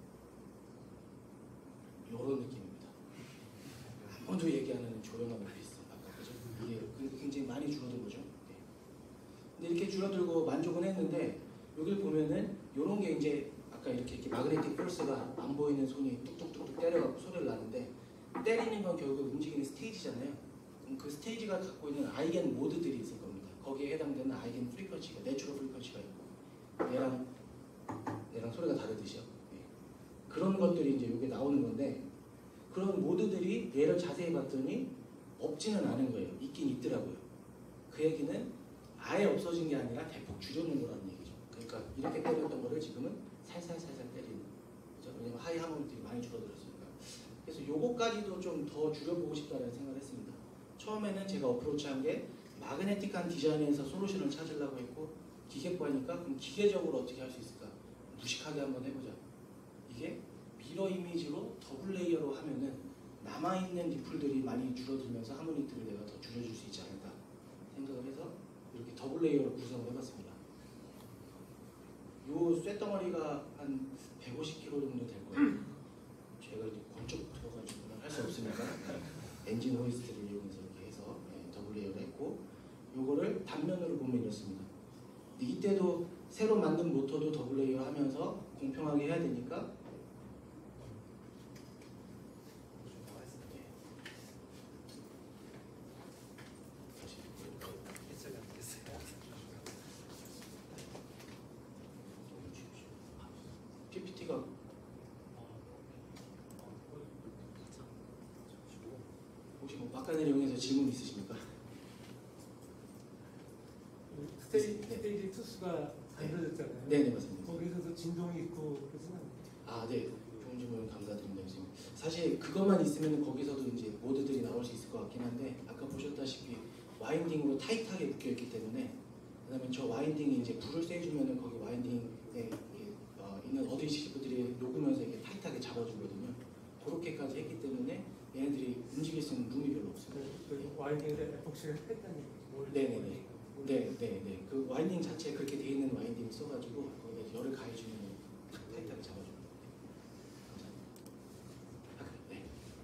이런 느낌입니다. 한 번도 얘기 안 하는 조용함이 있어. 아까 그죠? 이게 굉장히 많이 줄어든 거죠. 네. 근데 이렇게 줄어들고 만족은 했는데 여기를 보면은 이런 게 이제 아까 이렇게, 이렇게 마그네틱 폴스가 안 보이는 손이 뚝뚝뚝뚝 때려갖고 소리를 나는데 때리는 건 결국 움직이는 스테이지잖아요. 그럼 그 스테이지가 갖고 있는 아이겐 모드들이 있을 겁니다. 거기에 해당되는 아이겐 프리퀀시가, 내추럴 프리퀀시가 있고 얘랑 얘랑 소리가 다르듯이요. 예. 그런 것들이 이제 여기 나오는 건데 그런 모드들이 얘를 자세히 봤더니 없지는 않은 거예요. 있긴 있더라고요. 그 얘기는 아예 없어진 게 아니라 대폭 줄여놓은 거라는 얘기죠. 그러니까 이렇게 때렸던 거를 지금은 살살살살 때리는 거죠. 왜냐면 하이 하모니들이 많이 줄어들었으니까. 그래서 요거까지도 좀 더 줄여보고 싶다는 생각을 했습니다. 처음에는 제가 어프로치한 게 마그네틱한 디자인에서 솔루션을 찾으려고 했고 기계과니까 그럼 기계적으로 어떻게 할 수 있을까? 무식하게 한번 해보자. 이게 미러 이미지로 더블 레이어로 하면은 남아있는 리플들이 많이 줄어들면서 하모니들을 내가 더 줄여줄 수 있지 않을까 생각을 해서 이렇게 더블 레이어로 구성을 해봤습니다. 요 쇳덩어리가 한 백오십 킬로그램 정도 될 거예요. 제가 이제 권총 붙어가지고는 할 수 없으니까 엔진 호이스트를 이용해서 이렇게 해서 네, 더블 레이어를 했고 요거를 단면으로 보면 이렇습니다. 근데 이때도 새로 만든 모터도 더블 레이어 하면서 공평하게 해야 되니까 피피티가 혹시 뭐 박간을 이용해서 질문 있으십니까? 스테이지, 네. 스테이지 투수가 만들어졌잖아요. 네네 맞습니다. 거기서도 진동이 있고 그러진 않아요. 아 네, 좋은 질문 감사드립니다. 지금 사실 그것만 있으면 거기서도 이제 모드들이 나올 수 있을 것 같긴 한데 아까 보셨다시피 와인딩으로 타이트하게 묶여있기 때문에 그다음에 저 와인딩에 이제 불을 쐬주면은 거기 와인딩에 이렇게, 어, 있는 어드시브들이 녹으면서 이게 타이트하게 잡아주거든요. 그렇게까지 했기 때문에 얘네들이 움직일 수 있는 룸이 별로 없습니다. 그 와인딩에서 에폭시를 했다는 얘기죠. 네네네. 네, 네, 네. 그 와인딩 자체 그렇게 돼 있는 와인딩 써가지고 거기에 열을 가해주면 타이트하게 잡아줍니다. 감사합니다. 아, 그래,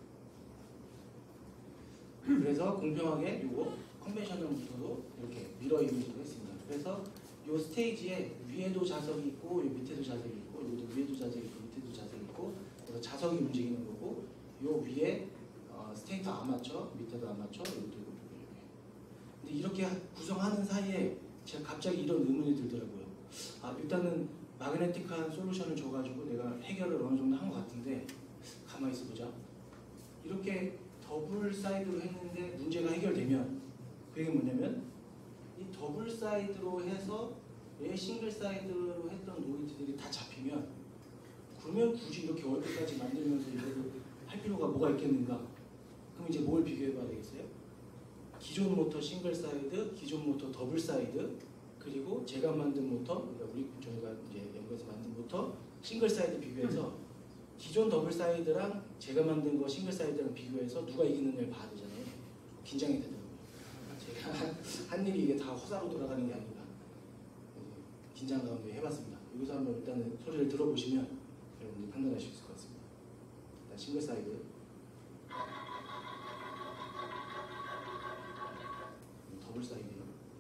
네. 그래서 공평하게 요거 컨벤셔널 모터도 이렇게 미러 이미지로 했습니다. 그래서 요 스테이지에 위에도 자석이 있고 요 밑에도 자석이 있고 여기도 위에도 자석이 있고 밑에도 자석이 있고 그래서 자석이 움직이는 거고 요 위에 어, 스테이터 아마추어, 밑에도 아마추어, 이것도 이렇게. 근데 이렇게 구성하는 사이에 제가 갑자기 이런 의문이 들더라고요. 아, 일단은 마그네틱한 솔루션을 줘가지고 내가 해결을 어느 정도 한 것 같은데 가만히 있어보자. 이렇게 더블 사이드로 했는데 문제가 해결되면 그게 뭐냐면 이 더블 사이드로 해서 왜 싱글 사이드로 했던 노이즈들이 다 잡히면 그러면 굳이 이렇게 얼굴까지 만들면서 이거를 할 필요가 뭐가 있겠는가? 그럼 이제 뭘 비교해봐야 되겠어요? 기존 모터 싱글 사이드, 기존 모터 더블 사이드, 그리고 제가 만든 모터, 그러니까 우리 저희가 이제 연구해서 만든 모터 싱글 사이드 비교해서 기존 더블 사이드랑 제가 만든 거 싱글 사이드랑 비교해서 누가 이기는지를 봐야 되잖아요. 긴장이 되더라고요. 제가 한 일이 이게 다 허사로 돌아가는 게 아닌가. 긴장 가운데 해봤습니다. 여기서 한번 일단은 소리를 들어보시면 여러분들이 판단하실 수 있을 것 같습니다. 일단 싱글 사이드. 더블 사이드요.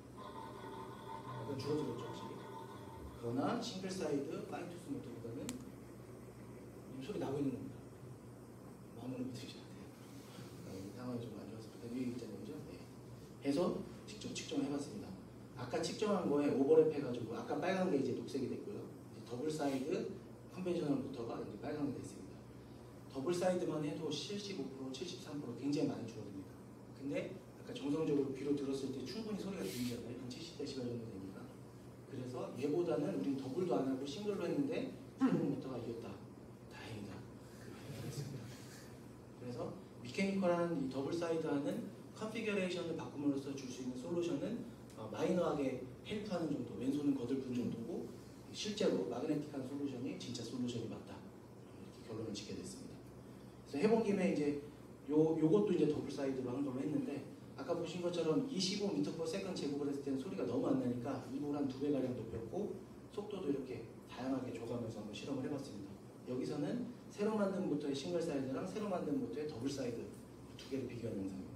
약간 줄어들었죠, 확실히. 그러나 싱글 사이드 파이투스 모터보다는 소리 나고 있는 겁니다. 마음으로 믿으셔야 돼요. 네, 상황이 좀 안 좋았을 때 위에 있잖아요, 그죠? 네. 해서 직접 측정해봤습니다. 아까 측정한 거에 오버랩 해가지고 아까 빨간 게 이제 녹색이 됐고요. 이제 더블 사이드 컨벤셔널 모터가 이제 빨간 게 됐습니다. 더블 사이드만 해도 칠십오 퍼센트, 칠십삼 퍼센트 굉장히 많이 줄어듭니다. 근데 아까 정성적으로 귀로 들었을 때 충분히 소리가 들리잖아요. 한 칠십 데시벨 정도 되니까. 그래서 얘보다는 우린 더블도 안 하고 싱글로 했는데 새로운 모터가 이겼다. 다행이다. 그래서 미케니컬한 이 더블 사이드하는 컨피규레이션을 바꿈으로써 줄 수 있는 솔루션은 어, 마이너하게 헬프하는 정도, 왼손은 거들픈 정도고 실제로 마그네틱한 솔루션이 진짜 솔루션이 맞다. 이렇게 결론을 짓게 됐습니다. 그래서 해본 김에 이제 요, 요것도 이제 더블 사이드로 한 걸로 했는데 아까 보신 것처럼 이십오 미터 퍼 세컨드 제곱을 했을 때는 소리가 너무 안 나니까 이걸 한 두 배가량 높였고 속도도 이렇게 다양하게 줘가면서 한번 실험을 해봤습니다. 여기서는 새로 만든 모터의 싱글 사이드랑 새로 만든 모터의 더블 사이드 두 개를 비교한 영상입니다.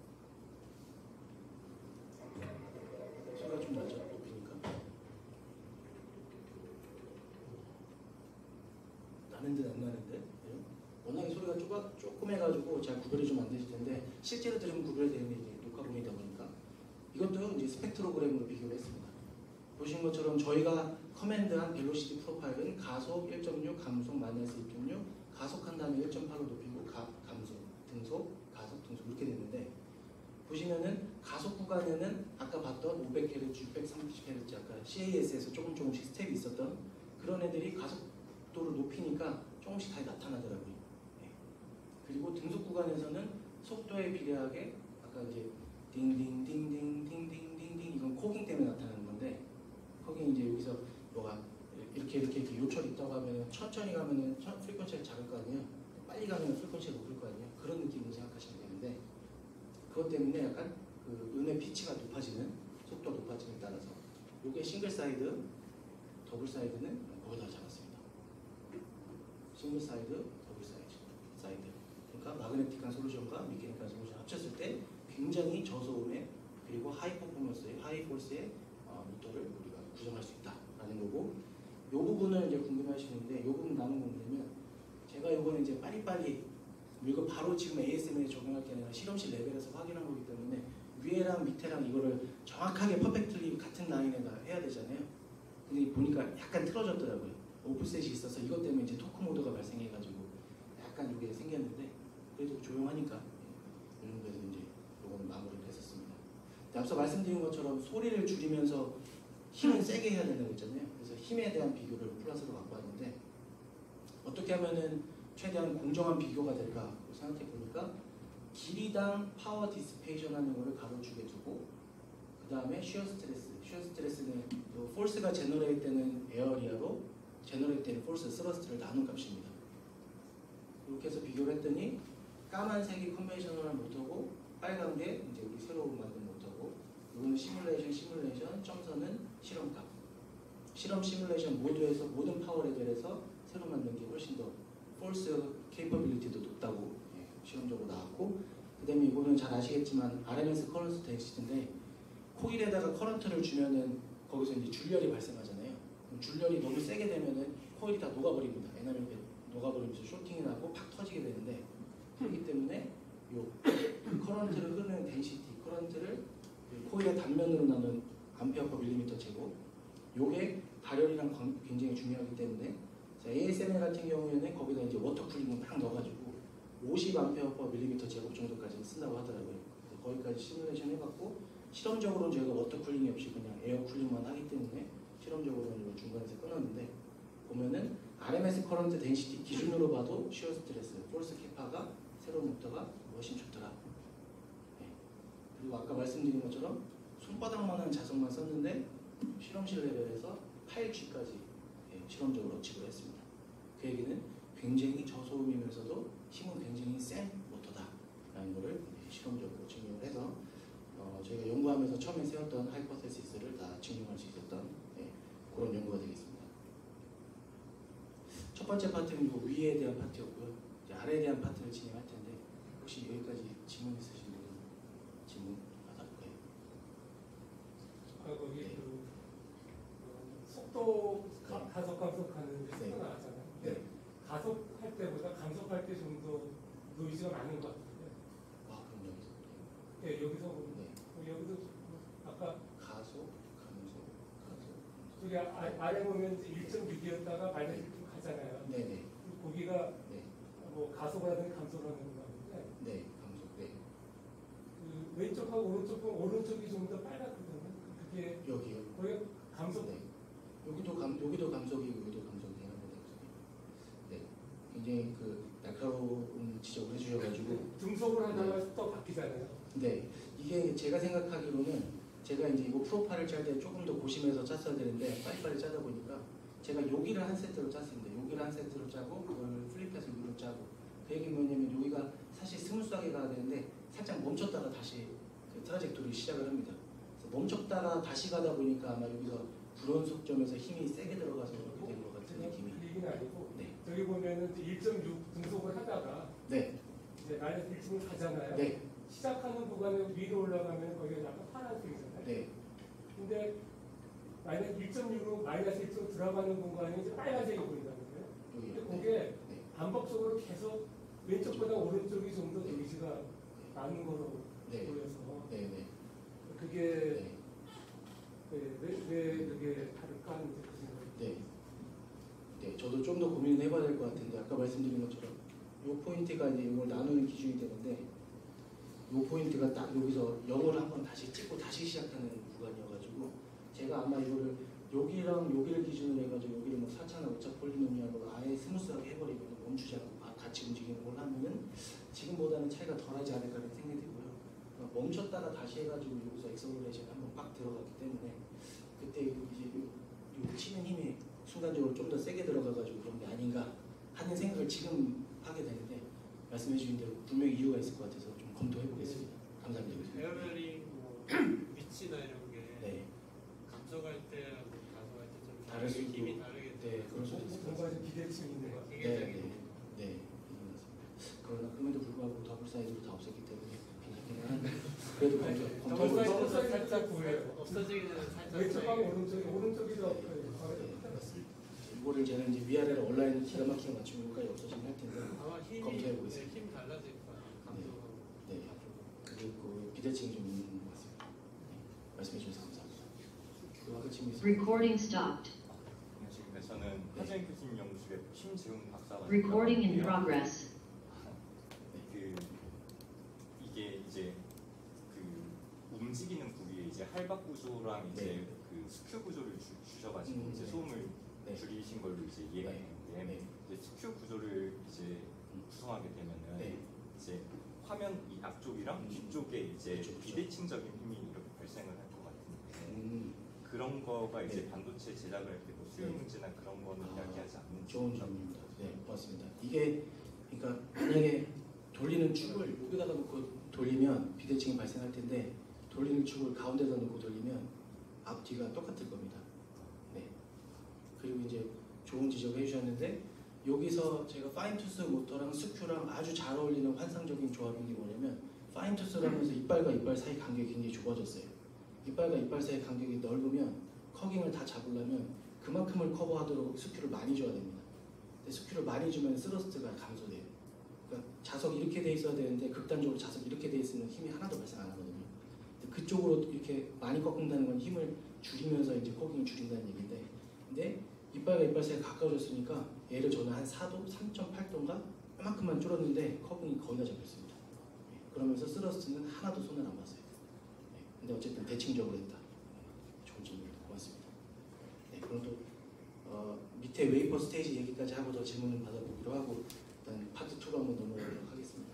소리가 좀 나죠? 높이니까. 나는 듯 안 나는 듯. 네? 워낙에 소리가 조금, 조금 해가지고 잘 구별이 좀 안 되실 텐데 실제로 들으면 구별이 되는 게 이제 녹화본이다 보니까 이것도 이제 스펙트로그램으로 비교를 했습니다. 보신 것처럼 저희가 커맨드한 벨로시티 프로파일은 가속 일 점 육, 감속 마이너스 이 점 육, 가속한 다음에 일 점 팔로 높이고 가, 감속, 등속, 가속, 등속 이렇게 됐는데 보시면은 가속 구간에는 아까 봤던 오백 헤르츠, 육백삼십 헤르츠 아까 씨에이에스에서 조금 조금씩 스텝이 있었던 그런 애들이 가속도를 높이니까 조금씩 다시 나타나더라고요. 네. 그리고 등속 구간에서는 속도에 비례하게 아까 이제 딩딩딩딩딩딩딩딩 이건 코깅 때문에 나타나는 건데 코깅 이제 여기서 뭐가 이렇게 이렇게 이렇게 요철이 있다고 하면 천천히 가면은 프리퀀시가 작을 거 아니에요. 빨리 가면 프리퀀시가 높을 거 아니에요. 그런 느낌으로 생각하시면 되는데 그것 때문에 약간 그 음의 피치가 높아지는 속도가 높아짐에 따라서 이게 싱글 사이드, 더블 사이드는 거의 다 잡았습니다. 싱글 사이드, 더블 사이드, 사이드. 그러니까 마그네틱한 솔루션과 미케니컬한 솔루션 합쳤을 때 굉장히 저소음의 그리고 하이 퍼포먼스의 하이 폴스의 어, 모터를 우리가 구성할 수 있다라는 거고 이 부분을 이제 궁금해하시는데 이 부분 남은 건 뭐냐면 제가 이거는 이제 빨리빨리 이거 바로 지금 에이에스엠에 적용할 게 아니라 실험실 레벨에서 확인한 거기 때문에 위에랑 밑에랑 이거를 정확하게 퍼펙트리 같은 라인에다 해야 되잖아요. 근데 보니까 약간 틀어졌더라고요. 오프셋이 있어서 이것 때문에 이제 토크 모드가 발생해가지고 약간 이게 생겼는데 그래도 조용하니까 이 정도에서 이제 이거는 마무리를 했었습니다. 앞서 말씀드린 것처럼 소리를 줄이면서 힘을 세게 해야 된다고 했잖아요. 그래서 힘에 대한 비교를 플러스로 갖고 왔는데 어떻게 하면은 최대한 공정한 비교가 될까 생각해 보니까 길이당 파워 디스페이션 하는 거를 가로축에 두고 그 다음에 쉬어 스트레스 쉬어 스트레스는 또 폴스가 제너레이트 되는 에어리아로 제너레이트 되는 폴스 스러스트를 나눈 값입니다. 이렇게 해서 비교를 했더니 까만색이 컨벤셔널 모터고 빨간 게 이제 우리 새로 만든 모터고 이거는 시뮬레이션 시뮬레이션 점선은 실험값 실험 시뮬레이션 모두에서 모든 파워 레벨에서 새로 만든 게 훨씬 더 폴스 케이퍼빌리티도 높다고 예, 실험적으로 나왔고 그 다음에 이거는 잘 아시겠지만 알엠에스 커런트 텍스트인데 코일에다가 커런트를 주면은 거기서 이제 줄열이 발생하잖아요. 그럼 줄열이 너무 세게 되면은 코일이 다 녹아버립니다. 에나멜 녹아버리면서 쇼팅이 나고 팍 터지게 되는데 그렇기 때문에 요 커런트를 흐르는 덴시티, 커런트를 코일의 단면으로 나눈 암페어 퍼 밀리미터 제곱. 요게 발열이랑 관- 굉장히 중요하기 때문에 자, 에이에스엠엘 같은 경우에는 거기다 이제 워터 쿨링을 팍 넣어가지고 오십 암페어 퍼 밀리미터 제곱 정도까지 쓴다고 하더라고요. 그래서 거기까지 시뮬레이션 해봤고 실험적으로는 저희가 워터 쿨링이 없이 그냥 에어 쿨링만 하기 때문에 실험적으로는 이걸 중간에서 끊었는데 보면은 알엠에스 커런트 덴시티 기준으로 봐도 시어 스트레스, 폴스 캐파가 새로운 모터가 훨씬 좋더라. 네. 그리고 아까 말씀드린 것처럼 손바닥만한 자석만 썼는데 실험실 레벨에서 팔 지까지 예, 실험적으로 어치를 했습니다. 그 얘기는 굉장히 저소음이면서도 힘은 굉장히 센 모터다라는 것을 예, 실험적으로 증명을 해서 어, 저희가 연구하면서 처음에 세웠던 하이포테시스를 다 증명할 수 있었던 예, 그런 연구가 되겠습니다. 첫 번째 파트는 뭐 위에 대한 파트였고요. 이제 아래에 대한 파트를 진행할 텐데 혹시 여기까지 질문 있으신 분은 질문 받아볼까요? 아, 거기 네. 그 어, 속도 가, 네. 가속 감속하는 게 네. 속도 나왔잖아요. 네. 근데 가속할 때보다 감속할 때 좀 더 노이즈가 많은 것 같은데. 아 그럼 여기서 네, 여기서 보면 네. 어, 여기도 아까 가속, 감속, 가속. 저기 아, 아래 보면 일 점 육이었다가 마이너스 일 점 가잖아요. 네네. 거기가 네. 뭐 가속을 하든 감속을 하는 거 같은데 네. 감속. 네. 그 왼쪽하고 오른쪽은 오른쪽이 좀 더 빨갛거든요. 그게 여기요. 거기 감속 네. 여기도 감 여기도 감속이고 여기도 감속이에요. 네. 굉장히 그 날카로운 지적을 해주셔가지고. 등속을 하다가 또 바뀌잖아요. 네. 이게 제가 생각하기로는 제가 이제 이거 프로파일을 짤 때 조금 더 고심해서 짰어야 되는데 빨리빨리 짜다 보니까 제가 여기를 한 세트로 짰습니다. 여기를 한 세트로 짜고 그걸 플립해서 위로 짜고 그 얘기 뭐냐면 여기가 사실 스무스하게 가야 되는데 살짝 멈췄다가 다시 그 트라젝토리 시작을 합니다. 그래서 멈췄다가 다시 가다 보니까 아마 여기서 불원속점에서 힘이 세게 들어가서 그렇게 된 것 같은 느낌이. 그 얘기는 아니고 네. 저기 보면은 일 점 육 등속을 하다가 네. 이제 마이너스 일 점을 가잖아요. 네. 시작하는 구간에 위로 올라가면 거기가 약간 파란색이잖아요. 네. 근데 마이너스 일 점 육으로 마이너스 일 점 들어가는 공간이 이제 빨간색이 보인다는 거예요. 근데 여기요. 그게 네. 반복적으로 계속 왼쪽보다 오른쪽이 좀 더 노이즈가 많은 거로 네. 보여서 네. 네. 그게 네. 네, 왜, 왜 그게 다를까 하는 이제 그 생각이 네. 네, 저도 좀 더 고민을 해봐야 될 것 같은데 아까 말씀드린 것처럼 이 포인트가 이제 이걸 나누는 기준이 되는데 이 포인트가 딱 여기서 영어를 한번 다시 찍고 다시 시작하는 구간이어가지고 제가 아마 이거를 여기랑 여기를 기준으로 해가지고 여기를 뭐 사 차나 오 차 폴리노미하고 아예 스무스하게 해버리면 멈추지 않고 아, 같이 움직이는 걸 하면은 지금보다는 차이가 덜하지 않을까라는 생각이 들고요. 그러니까 멈췄다가 다시 해가지고 여기서 엑셀러레이션이 한번 빡 들어갔기 때문에 그때 이제 요, 요 치는 힘이 순간적으로 좀 더 세게 들어가가지고 그런 게 아닌가 하는 생각을 지금 하게 되는데 말씀해 주신 대로 분명히 이유가 있을 것 같아서 좀 검토해 보겠습니다. 감사합니다. 에어베링 뭐 위치나 이런 게 네, 감속할 때하고 가속할 때 좀 다를 수도 힘이 다르겠죠. 네, 그럴 수도 있을 것 뭔가 같습니다. 좀 기대치가 있는 것 같아요. 네, 기계적인 네, 네, 이해가 맞습니다. 그러나 그럼에도 불구하고 더블 사이즈로 다 없었기 때문에 괜찮긴 한데 그래도 검토, 검토해 더블 사이즈 보겠습니다. 사이즈 살짝 보여요. 없어지기는 살짝 왼쪽하고 오른쪽이 오른쪽이 더 네, 맞습니다. 이거를 저는 이제 위아래로 온라인 기가 막히게 맞추면 여기까지 없어지긴 할 텐데 아마 힘이 검토해 네, 보겠습니다. 힘 달라질 거예요. 감속하고 네, 그게 그 비대칭이 좀 있는 것 같습니다. 네, 말씀해 주셔서 감사합니다. 그 아까 질문 있었나요? Recording stopped. 안녕하십니까. 저는 화재인 교수님 연구실의 심재훈 박사가 Recording in progress. 그 이게 이제 그 움직이는 부위에 이제 할박 구조랑 이제 네. 그 스큐 구조를 주, 주셔가지고 음, 이제 네. 소음을 네. 줄이신 걸로 이제 이해가 네. 되는데 네. 이제 스큐 구조를 이제 음. 구성하게 되면은 네. 이제 화면 이 앞쪽이랑 음. 뒤쪽에 이제 그렇죠, 그렇죠. 비대칭적인 힘이 이렇게 발생을 할 것 같은데 음, 그런 거가 이제 네. 반도체 제작을 할 때 뭐 수요 네. 문제나 그런 거는 아, 이야기하지 않는 좋은 질문입니다. 네, 고맙습니다. 이게 그러니까 만약에 돌리는 축을 여기다가 놓고 돌리면 비대칭이 발생할 텐데 돌리는 축을 가운데다 놓고 돌리면 앞뒤가 똑같을 겁니다. 네. 그리고 이제 좋은 지적을 해주셨는데 여기서 제가 파인투스 모터랑 스큐랑 아주 잘 어울리는 환상적인 조합인 게 뭐냐면 파인투스를 하면서 이빨과 이빨 사이 간격이 굉장히 좁아졌어요. 이빨과 이빨 사이 간격이 넓으면 커깅을 다 잡으려면 그만큼을 커버하도록 스큐를 많이 줘야 됩니다. 근데 스큐를 많이 주면 스러스트가 감소돼요. 그러니까 자석이 이렇게 돼 있어야 되는데 극단적으로 자석이 이렇게 돼 있으면 힘이 하나도 발생 안 하거든요. 근데 그쪽으로 이렇게 많이 꺾는다는 건 힘을 줄이면서 이제 코깅을 줄인다는 얘기인데, 근데 이빨과 이빨 사이가 가까워졌으니까 얘를 저는 한 사 도, 삼 점 팔 도인가 이만큼만 줄었는데 커빙이 거의 다 잡혔습니다. 예, 그러면서 스러스트는 하나도 손을 안 봤어요. 예, 근데 어쨌든 대칭적으로 했다. 예, 좋은 질문 고맙습니다. 네, 그럼 또 어, 밑에 웨이퍼 스테이지 얘기까지 하고 더 질문을 받아보기로 하고 일단 파트 투로 한번 넘어가도록 하겠습니다.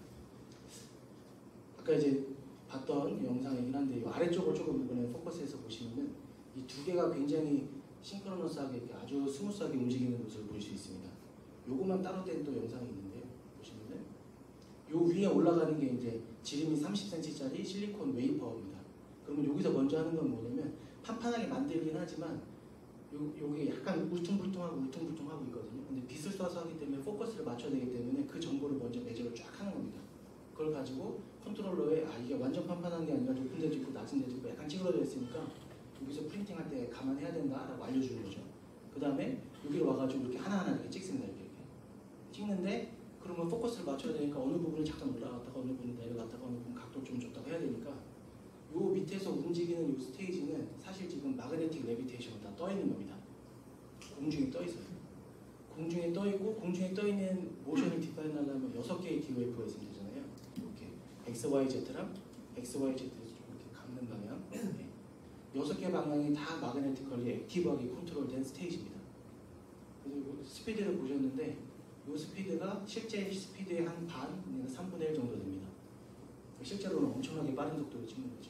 아까 이제 봤던 영상이긴 한데 이 아래쪽을 조금 이번에 포커스해서 보시면은 이 두 개가 굉장히 싱크로너스하게 이렇게 아주 스무스하게 움직이는 모습을 볼 수 있습니다. 요거만 따로 된 또 영상이 있는데요. 보시면은 요 위에 올라가는 게 이제 지름이 삼십 센티미터짜리 실리콘 웨이퍼입니다. 그러면 여기서 먼저 하는 건 뭐냐면 판판하게 만들긴 하지만 요, 요게 약간 울퉁불퉁하고 울퉁불퉁하고 있거든요. 근데 빛을 쏴서 하기 때문에 포커스를 맞춰야 되기 때문에 그 정보를 먼저 매저를 쫙 하는 겁니다. 그걸 가지고 컨트롤러에 아 이게 완전 판판한 게 아니라 높은 데도 있고 낮은 데도 있고 약간 찌그러져 있으니까 여기서 프린팅할 때 감안해야 된다라고 알려주는 거죠. 그 다음에 여기로 와가지고 이렇게 하나하나 이렇게 찍습니다. 이렇게, 이렇게 찍는데 그러면 포커스를 맞춰야 되니까 어느 부분이 잠깐 올라갔다가 어느 부분이 내려갔다가 어느 부분 각도 좀 줬다가 해야 되니까 요 밑에서 움직이는 요 스테이지는 사실 지금 마그네틱 레비테이션으로 다 떠 있는 겁니다. 공중에 떠 있어요. 공중에 떠 있고 공중에 떠 있는 모션을 디파인 하려면 여섯 개의 디웨이퍼가 있으면 되잖아요. 이렇게 엑스 와이 제트랑 엑스 와이 제트에서 이렇게 감는 방향. 네. 여섯 개 방향이 다 마그네틱컬리 액티브하게 컨트롤된 스테이지입니다. 그래서 스피드를 보셨는데 이 스피드가 실제 스피드의 한 반, 삼분의 일 정도 됩니다. 실제로는 엄청나게 빠른 속도로 찍는 거죠.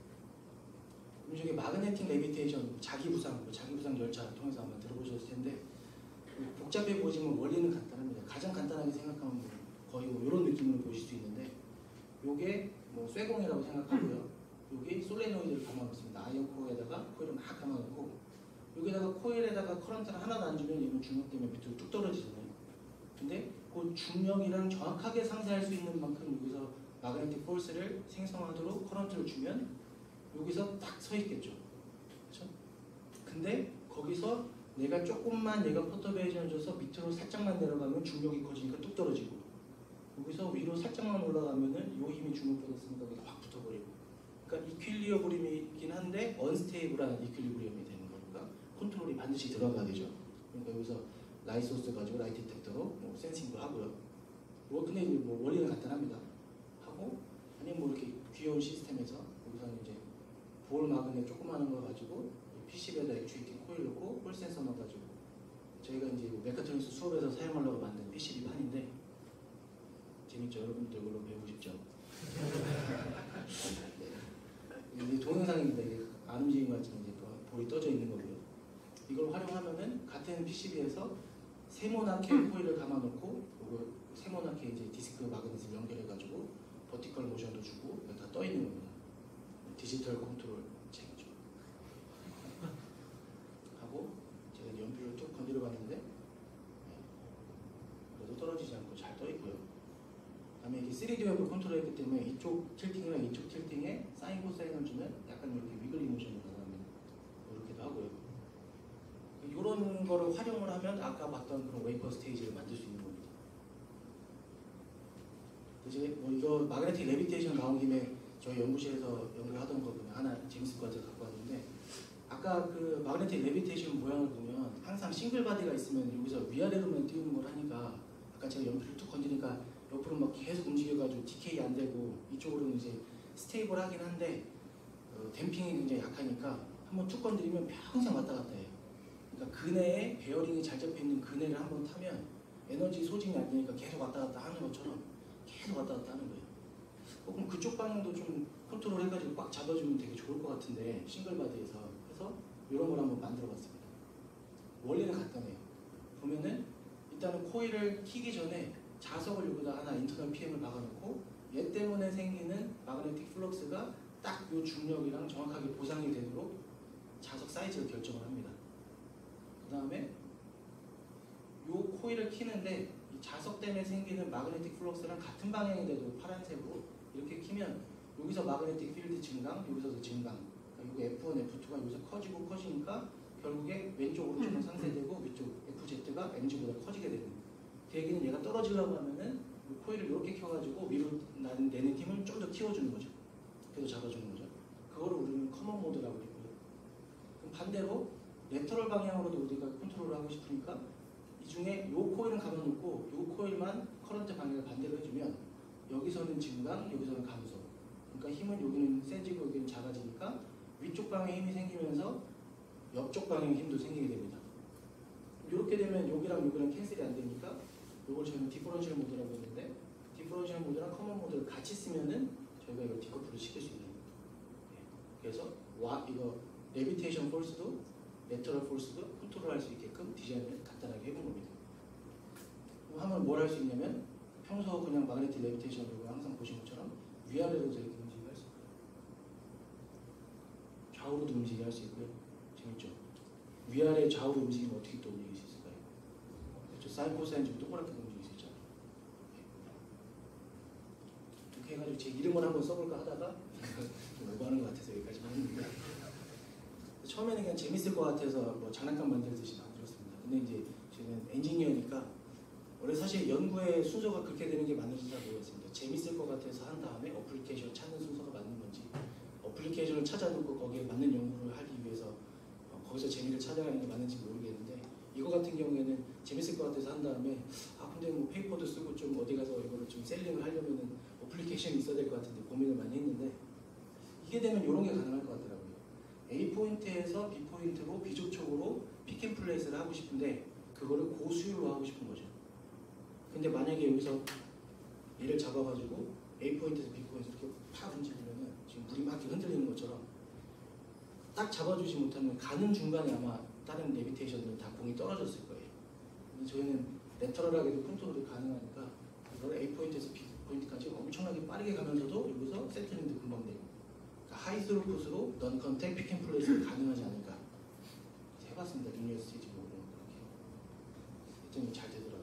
그럼 저게 마그네틱 레비테이션, 자기 부상, 자기 부상 열차 통해서 한번 들어보셨을 텐데 복잡해 보이지만 원리는 간단합니다. 가장 간단하게 생각하면 거의 뭐 이런 느낌으로 보실 수 있는데 요게 뭐 쇠공이라고 생각하고요. 여기 솔레노이드를 감아놓습니다. 아이언 코어에다가 코일을 막 감아놓고 여기다가 코일에다가 커런트를 하나도 안 주면 얘는 중력 때문에 밑으로 뚝 떨어지잖아요. 근데 그 중력이랑 정확하게 상쇄할 수 있는 만큼 여기서 마그네틱 폴스를 생성하도록 커런트를 주면 여기서 딱 서 있겠죠. 그렇죠? 근데 거기서 내가 조금만 얘가 퍼터베이션을 줘서 밑으로 살짝만 내려가면 중력이 커지니까 뚝 떨어지고 여기서 위로 살짝만 올라가면은 요 힘이 중력보다 있으니까 여기다 확 붙어버리고 그러니까 이퀄리브리움이긴 한데 언스테이블한 이퀄리브리움이 되는 거니까 컨트롤이 반드시 들어가야 되죠. 그러니까 여기서 라이트 소스 가지고 라이트 디텍터로 뭐 센싱도 하고요. 뭐 근데 뭐 원리는 간단합니다. 하고 아니면 뭐 이렇게 귀여운 시스템에서 여기서는 이제 볼 마그넷 조그마한 거 가지고 피씨비에다 액추에이팅 코일 넣고 볼 센서 넣어가지고 저희가 이제 메카트로닉스 수업에서 사용하려고 만든 피씨비 판인데 재밌죠? 여러분들 이걸로 배우고 싶죠? 네. 이게 동영상입니다. 이게 안 움직인 것 같지만 이제 볼이 떠져 있는 거고요. 이걸 활용하면은 같은 피씨비에서 세모나케 코일을 감아놓고 요거 세모나케 이제 디스크 마그넷을 연결해가지고 버티컬 모션도 주고 이거 다 떠 있는 겁니다. 디지털 컨트롤 책이죠. 하고 제가 연필을 툭 건드려 봤는데 네. 그래도 떨어지지 않고 잘 떠 있고요. 그다음에 이게 쓰리디 웹을 컨트롤했기 때문에 이쪽 틸팅이랑 이쪽 틸팅에 사인 코사인을 주면 약간 이렇게 위글리 모션이 나갑니다. 이렇게도 하고요. 이런 거를 활용을 하면 아까 봤던 그런 웨이퍼 스테이지를 만들 수 있는 겁니다. 이제 뭐 이거 마그네틱 레비테이션 나온 김에 저희 연구실에서 연구하던 거 보면 하나 재밌을 것 같아서 갖고 왔는데 아까 그 마그네틱 레비테이션 모양을 보면 항상 싱글 바디가 있으면 여기서 위아래로만 띄우는 걸 하니까 아까 제가 연필을 툭 건드니까 옆으로 막 계속 움직여가지고 디케이 안 되고 이쪽으로는 이제 스테이블 하긴 한데 어, 댐핑이 굉장히 약하니까 한번 툭 건드리면 평생 왔다 갔다 해요. 그러니까 그네에 베어링이 잘 잡혀있는 그네를 한번 타면 에너지 소진이 안 되니까 계속 왔다 갔다 하는 것처럼 계속 왔다 갔다 하는 거예요. 어, 그럼 그쪽 방향도 좀 컨트롤 해가지고 꽉 잡아주면 되게 좋을 것 같은데 싱글 바디에서 해서 이런 걸 한번 만들어 봤습니다. 원리는 간단해요. 보면은 일단은 코일을 키기 전에 자석을 여기다 하나 인터널 피엠을 박아놓고 얘 때문에 생기는 마그네틱 플럭스가 딱 요 중력이랑 정확하게 보상이 되도록 자석 사이즈를 결정을 합니다. 그 다음에 요 코일을 키는데 이 자석 때문에 생기는 마그네틱 플럭스랑 같은 방향이 돼도 파란색으로 이렇게 키면 여기서 마그네틱 필드 증강, 여기서도 증강. 그러니까 여기 에프 원, 에프 투가 여기서 커지고 커지니까 결국에 왼쪽 오른쪽은 상쇄되고 위쪽 에프제트가 엠지보다 커지게 되는. 그 얘기는 얘가 떨어지려고 하면은 코일을 이렇게 켜가지고 위로 나는 내는 힘을 좀 더 키워주는 거죠. 그래서 잡아주는 거죠. 그거를 우리는 커먼 모드라고 그랬고요. 그럼 반대로 레터럴 방향으로도 우리가 컨트롤을 하고 싶으니까 이 중에 요 코일은 감아놓고 요 코일만 커런트 방향을 반대로 해주면 여기서는 증강, 여기서는 감소. 그러니까 힘은 여기는 세지고 여기는 작아지니까 위쪽 방향에 힘이 생기면서 옆쪽 방향에 힘도 생기게 됩니다. 이렇게 되면 여기랑 여기랑 캔슬이 안 되니까 이걸 저희는 디퍼런셜 모드라고 했는데 디퍼런셜 모드랑 커먼 모드를 같이 쓰면은 저희가 이걸 디커플을 시킬 수 있는 거예요. 그래서 와 이거 레비테이션 포스도 레터럴 포스도 컨트롤할 수 있게끔 디자인을 간단하게 해본 겁니다. 하면 뭘 할 수 있냐면 평소 그냥 마그네틱 레비테이션으로 항상 보신 것처럼 위아래로 이렇게 움직이게 할 수 있고요. 좌우로도 움직이게 할 수 있고요. 재밌죠? 위아래 좌우로 움직이면 어떻게 또 움직일 수 있을까요? 그렇죠? 사인 코사인 좀 동그랗게 움직일 수 있잖아요. 이렇게 해가지고 제 이름을 한번 써볼까 하다가 좀 오버하는 것 같아서 여기까지만 했는데 처음에는 그냥 재밌을 것 같아서 뭐 장난감 만들듯이 만들었습니다. 근데 이제 저는 엔지니어니까 원래 사실 연구의 순서가 그렇게 되는 게 맞는지 잘 모르겠습니다. 재밌을 것 같아서 한 다음에 어플리케이션을 찾는 순서가 맞는 건지 어플리케이션을 찾아놓고 거기에 맞는 연구를 하기 위해서 어, 거기서 재미를 찾아가는 게 맞는지 모르겠는데 이거 같은 경우에는 재밌을 것 같아서 한 다음에 아 근데 뭐 페이퍼도 쓰고 좀 어디 가서 이거를 좀 셀링을 하려면은 어플리케이션이 있어야 될 것 같은데 고민을 많이 했는데 이게 되면 이런 게 가능할 것 같더라고요. A 포인트에서 B 포인트로 비접촉으로 픽앤플레이스를 하고 싶은데 그거를 고수율로 하고 싶은 거죠. 근데 만약에 여기서 얘를 잡아가지고 A 포인트에서 B 포인트 이렇게 팍 움직이면은 지금 물이 막 이렇게 흔들리는 것처럼 딱 잡아주지 못하면 가는 중간에 아마 다른 레비테이션들은 다 공이 떨어졌을 거예요. 근데 저희는 레터럴하게도 컨트롤이 가능하니까 이걸 A 포인트에서 B 포인트까지 엄청나게 빠르게 가면서도 여기서 세틀링도 금방 되고 그러니까 하이 스루풋으로 넌 컨택 픽앤플레이스가 가능하지 않을까 해봤습니다. 유니어 스테이지 보고 그렇게 했더니 잘 되더라고요.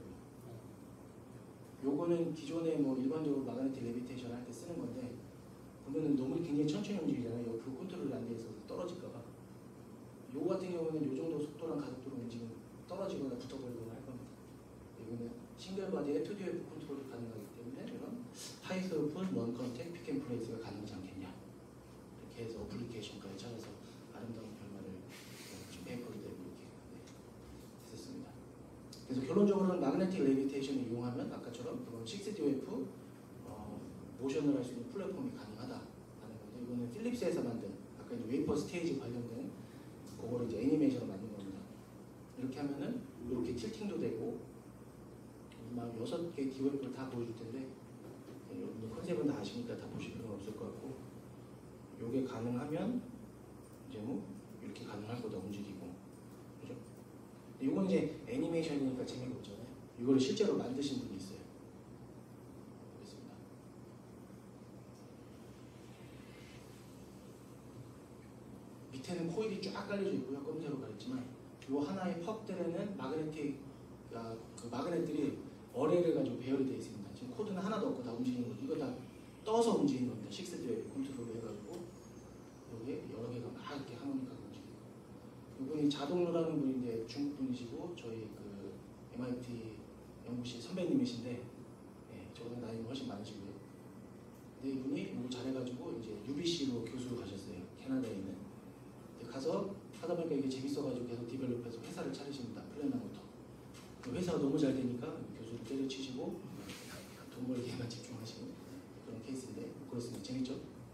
요거는 기존에 뭐 일반적으로 마그네틱 레비테이션 할 때 쓰는 건데 보면은 너무 굉장히 천천히 움직이잖아요. 옆으로 컨트롤이 안 돼 있어서 떨어질까봐. 요거 같은 경우는 요 정도 속도랑 가속도로 움직이면 떨어지거나 붙어버리거나 할 겁니다. 이거는 싱글 바디에 투 디 에프 컨트롤이 가능하기 때문에 이런 하이 스루풋, 넌 컨택, 픽앤플레이스가 가능하지 않겠냐. 이렇게 해서 어플리케이션까지 찾아서 아름다운 결말을 좀 페이퍼도 되고 이렇게 네, 했었습니다. 그래서 결론적으로는 마그네틱 레비테이션을 이용하면 아까처럼 그런 식스 디 에프 어, 모션을 할 수 있는 플랫폼이 가능하다라는 건데 이거는 필립스에서 만든 아까 이제 웨이퍼 스테이지 관련된 그거를 이제 애니메이션으로 만든 겁니다. 이렇게 하면은 이렇게 틸팅도 되고 막 여섯 개 디오에프를 다 보여줄 텐데 네, 여러분들 컨셉은 다 아시니까 다 보실 필요는 없을 것 같고 요게 가능하면 이제 뭐 이렇게 가능할 거다 움직이고 그죠? 이건 이제 애니메이션이니까 재미가 없잖아요. 이거를 실제로 만드신 분이 있어요. 그렇습니다. 밑에는 코일이 쫙 깔려져 있고요. 검은색으로 가렸지만 이 하나의 펍들에는 마그네틱 아, 그 마그넷들이 어뢰를 가지고 배열이 되어 있습니다. 지금 코드는 하나도 없고 다 움직이는 거. 이거 다 떠서 움직이는 겁니다. 식스 디 컨트롤을 해가지고 여기에 여러 개가 막 이렇게 하모니카가 움직이고. 이분이 자동로라는 분인데 중국 분이시고 저희 그 엠아이티 연구실 선배님이신데 예, 저보다 나이가 훨씬 많으시고요. 근데 이분이 이거 잘해가지고 이제 유비씨로 교수로 가셨어요. 캐나다에 있는. 가서 하다 보니까 이게 재밌어가지고 계속 디벨롭해서 회사를 차리십니다. 플랜하부터. 회사가 너무 잘 되니까 교수를 때려치시고 돈 벌기에만 집중하시고 그런 케이스인데 그렇습니다. 재밌죠?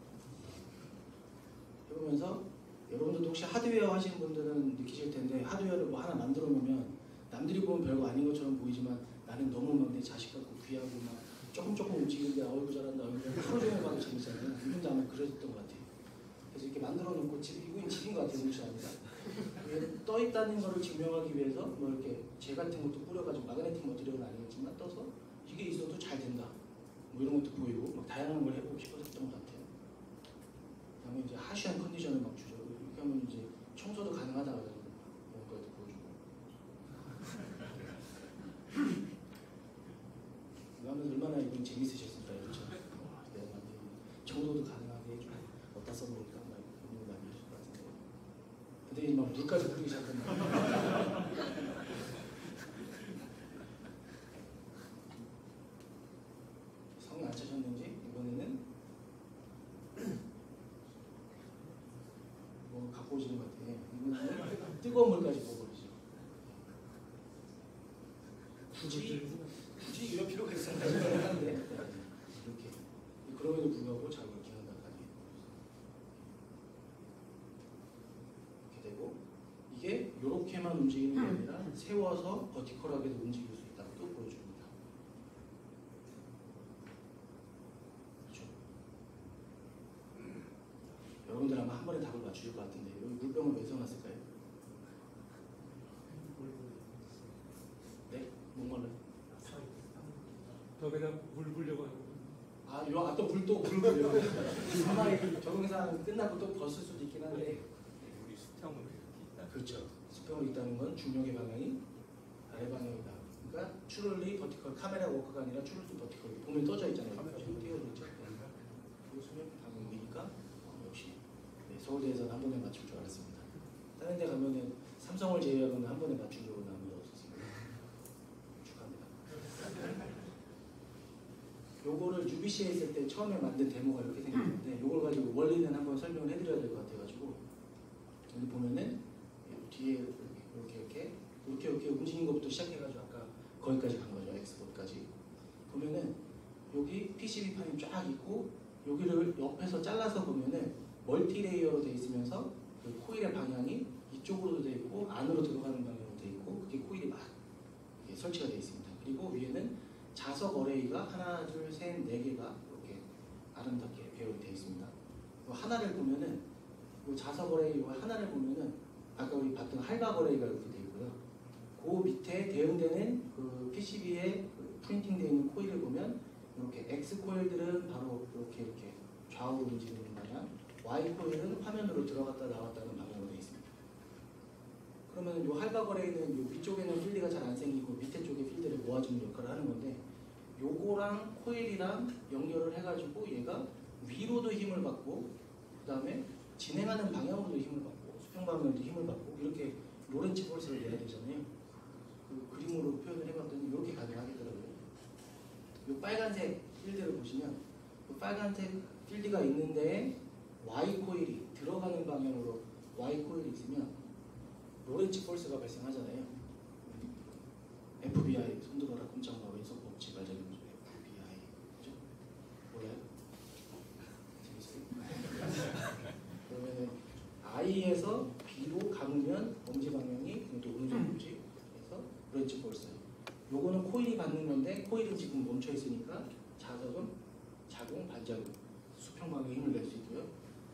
해보면서 여러분들도 혹시 하드웨어 하시는 분들은 느끼실 텐데 하드웨어를 뭐 하나 만들어 놓으면 남들이 보면 별거 아닌 것처럼 보이지만 나는 너무 막 내 자식 같고 귀하고 막 조금 조금 움직이는데 어이구 잘한다 어이구 하루 종일 봐도 재밌잖아요. 이분도 아마 그러셨던 것 같아요. 그래서 이렇게 만들어 놓고 집, 이건 집인 것 같아요. 그렇지 않습니까? 떠 있다는 거를 증명하기 위해서 뭐 이렇게 재 같은 것도 뿌려가지고 마그네틱 머티리얼은 아니겠지만 떠서 이게 있어도 잘 된다. 뭐 이런 것도 보이고 막 다양한 걸 해보고 싶었던 것 같아요. 그다음에 이제 하시한 컨디션을 막 주죠. 이렇게 하면 이제 청소도 가능하다 그래가지고 이런 것도 보여주고. 이거 하면 얼마나 이건 재밌으셨을까요, 그렇죠? 내가 청소도 가능하게 해주고 어디다 써보니까 막 고민을 많이 하실 것 같은데. 근데 막 물까지 뿌리기 시작했나. 뜨거운 물까지 부어버리죠. 굳이 굳이 이럴 필요가 있었나 싶긴 한데 이렇게 그럼에도 불구하고 잘 그렇게 한다까지 이렇게 되고 이게 이렇게만 움직이는 게 아니라 세워서 버티컬하게도 움직일 수 있다고 또 보여줍니다. 그렇죠? 여러분들 아마 한 번에 답을 맞추실 것 같은데 여기 물병을 왜 써놨을까요? 네? 목말라. 벽에다 물 부려고 하는 아, 요, 아, 또 물, 또 물, 물. 아마 이 적응상 끝나고 또 벗을 수도 있긴 한데. 우리 수평으로 이렇게 있다. 그렇죠. 수평으로 있다는 건 중력의 방향이 아래 방향이다. 그러니까 추럴리 버티컬, 카메라 워크가 아니라 추럴리 버티컬. 보면 떠져 있잖아요. 지금 띄워져 있죠. 그 수면 방향이니까 어, 역시 네, 서울대에서는 한 번에 맞출 줄 알았습니다. 다른 데 가면은 삼성을 제외하고는 한 번에 맞추려고는 아무도 없었습니다. 축하합니다. 요거를 유비씨에 있을 때 처음에 만든 데모가 이렇게 생겼는데 요걸 가지고 원리는 한번 설명을 해드려야 될 것 같아가지고 여기 보면은 뒤에 이렇게 이렇게 이렇게 이렇게 움직이는 것부터 시작해가지고 아까 거기까지 간 거죠. 엑스포트까지 보면은 여기 피씨비판이 쫙 있고 여기를 옆에서 잘라서 보면은 멀티레이어로 되어 있으면서 그 코일의 방향이 이쪽으로도 되어 있고 안으로 들어가는 방향으로 되어 있고 그게 코일이 막 설치가 되어 있습니다. 그리고 위에는 자석 어레이가 하나, 둘, 셋, 네 개가 이렇게 아름답게 배열이 되어 있습니다. 하나를 보면은 이 자석 어레이 하나를 보면은 아까 우리 봤던 할박 어레이가 이렇게 되어 있고요. 그 밑에 대응되는 그 피씨비에 그 프린팅되어 있는 코일을 보면 이렇게 X 코일들은 바로 이렇게 이렇게 좌우로 움직이는 방향, Y 코일은 화면으로 들어갔다 나왔다는 방향으로 되어 있습니다. 그러면 이 할박 어레이는 요 위쪽에는 필드가 잘 안 생기고 밑에 쪽에 필드를 모아주는 역할을 하는 건데 요거랑 코일이랑 연결을 해가지고 얘가 위로도 힘을 받고 그 다음에 진행하는 방향으로도 힘을 받고 수평 방향으로도 힘을 받고 이렇게 로렌츠 폴스를 내야 되잖아요. 그 그림으로 표현을 해봤더니 이렇게 가능하겠더라고요. 요 빨간색 필드를 보시면 요 빨간색 필드가 있는데 Y 코일이 들어가는 방향으로 Y 코일이 있으면 로렌츠 폴스가 발생하잖아요. 에프비아이 손들어라 꼼짝마 왼손 법칙 발전기 에프비아이 그죠? 몰라요? 재밌어요? 그러면은 I에서 B로 감으면 엄지 방향이 또 오른쪽 엄지 그래서 로렌츠 폴스. 요거는 코일이 받는 건데 코일은 지금 멈춰 있으니까 자석은 자공 반작용 수평 방향에 힘을 낼 수 있고요.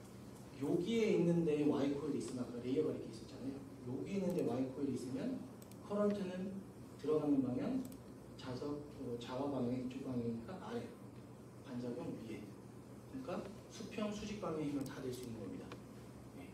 여기에 있는데 Y 코일이 있으면 아까 레이어가 이렇게 있었잖아요. 여기 있는데 Y 코일이 있으면 커런트는 들어가는 방향, 자석 어, 좌와 방향이 이쪽 방향이니까 아래, 반작용 위에. 그러니까 수평, 수직 방향의 힘을 다 낼 수 있는 겁니다. 네.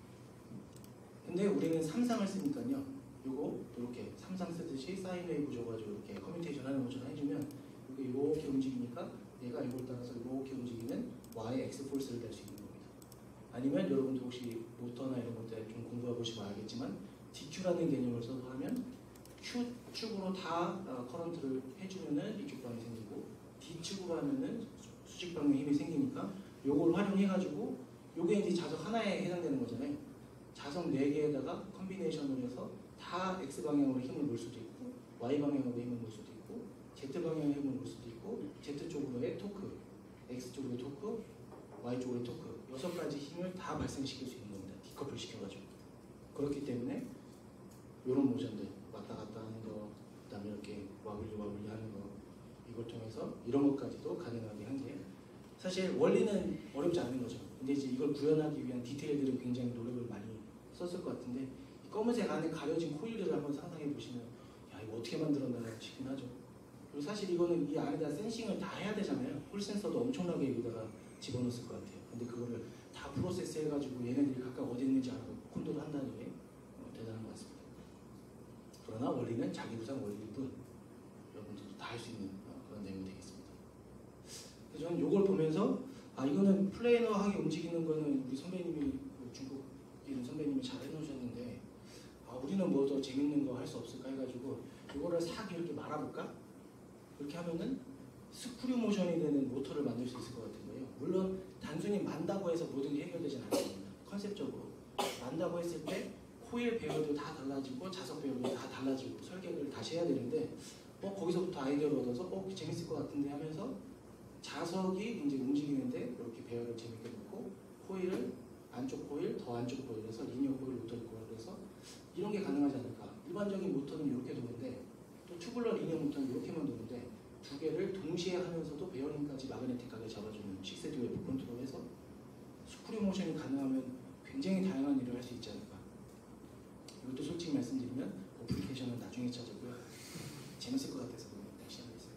근데 우리는 삼상을 쓰니까요. 요거 이렇게 삼상 쓰듯이 사인 웨이브 줘가지고 이렇게 커뮤니케이션 하는 것처럼 해주면 이렇게 이렇게 움직이니까 얘가 이걸 따라서 이렇게 움직이면 Y X 폴스를 낼 수 있는 겁니다. 아니면 여러분도 혹시 모터나 이런 것들 좀 공부해 보시면 알겠지만 디큐라는 개념을 써서 하면 Q 축으로 다 어, 커런트를 해주면은 이쪽 방향이 생기고 D 축으로 하면은 수직 방향 힘이 생기니까 요걸 활용해가지고 요게 이제 자석 하나에 해당되는 거잖아요. 자석 네 개에다가 컨비네이션을 해서 다 X 방향으로 힘을 놓을 수도 있고 Y 방향으로 힘을 놓을 수도 있고 Z 방향으로 힘을 놓을 수도 있고 Z 쪽으로의 토크, X 쪽으로의 토크, Y 쪽으로의 토크 여섯 가지 힘을 다 발생시킬 수 있는 겁니다. 디커플 시켜가지고. 그렇기 때문에 이런 모션들 왔다 갔다 하는 거, 그다음에 이렇게 와글리 와글리 하는 거 이걸 통해서 이런 것까지도 가능하게 한 게 사실 원리는 어렵지 않은 거죠. 근데 이제 이걸 구현하기 위한 디테일들은 굉장히 노력을 많이 썼을 것 같은데 이 검은색 안에 가려진 코일들을 한번 상상해 보시면 야 이거 어떻게 만들었나 싶긴 하죠. 그리고 사실 이거는 이 안에다 센싱을 다 해야 되잖아요. 홀 센서도 엄청나게 여기다가 집어넣었을 것 같아요. 근데 그거를 다 프로세스 해가지고 얘네들이 각각 어디 있는지 알고 컨트롤 한다는 게 어, 대단한 것 같습니다. 그러나 원리는 자기 구상 원리일 뿐 여러분들도 다 할 수 있는 어, 그런 내용이 되겠습니다. 그래서 저는 이걸 보면서 아 이거는 플레이너하게 움직이는 거는 우리 선배님이 중국인 선배님이 잘 해놓으셨는데 아 우리는 뭐 더 재밌는 거 할 수 없을까 해가지고 이거를 싹 이렇게 말아볼까? 이렇게 하면은 스크류 모션이 되는 모터를 만들 수 있을 것 같은 거예요. 물론 단순히 만다고 해서 모든 게 해결되진 않습니다. 컨셉적으로 만다고 했을 때 코일 배열도 다 달라지고 자석 배열도 다 달라지고 설계를 다시 해야 되는데 어 거기서부터 아이디어를 얻어서 어 재밌을 것 같은데 하면서 자석이 이제 움직이는데 이렇게 배열을 재밌게 놓고 코일을 안쪽 코일, 더 안쪽 코일에서 리니어 코일, 로터리 코일에서 이런 게 가능하지 않을까. 일반적인 모터는 이렇게 도는데 또 튜블러 리니어 모터는 이렇게만 도는데 두 개를 동시에 하면서도 베어링까지 마그네틱하게 잡아주는 식스 디 웨이브 컨트롤해서 스크류 모션이 가능하면 굉장히 다양한 일을 할 수 있지 않을까. 이것도 솔직히 말씀드리면 어플리케이션은 나중에 찾았고요. 재밌을 것 같아서 다시 하겠습니다.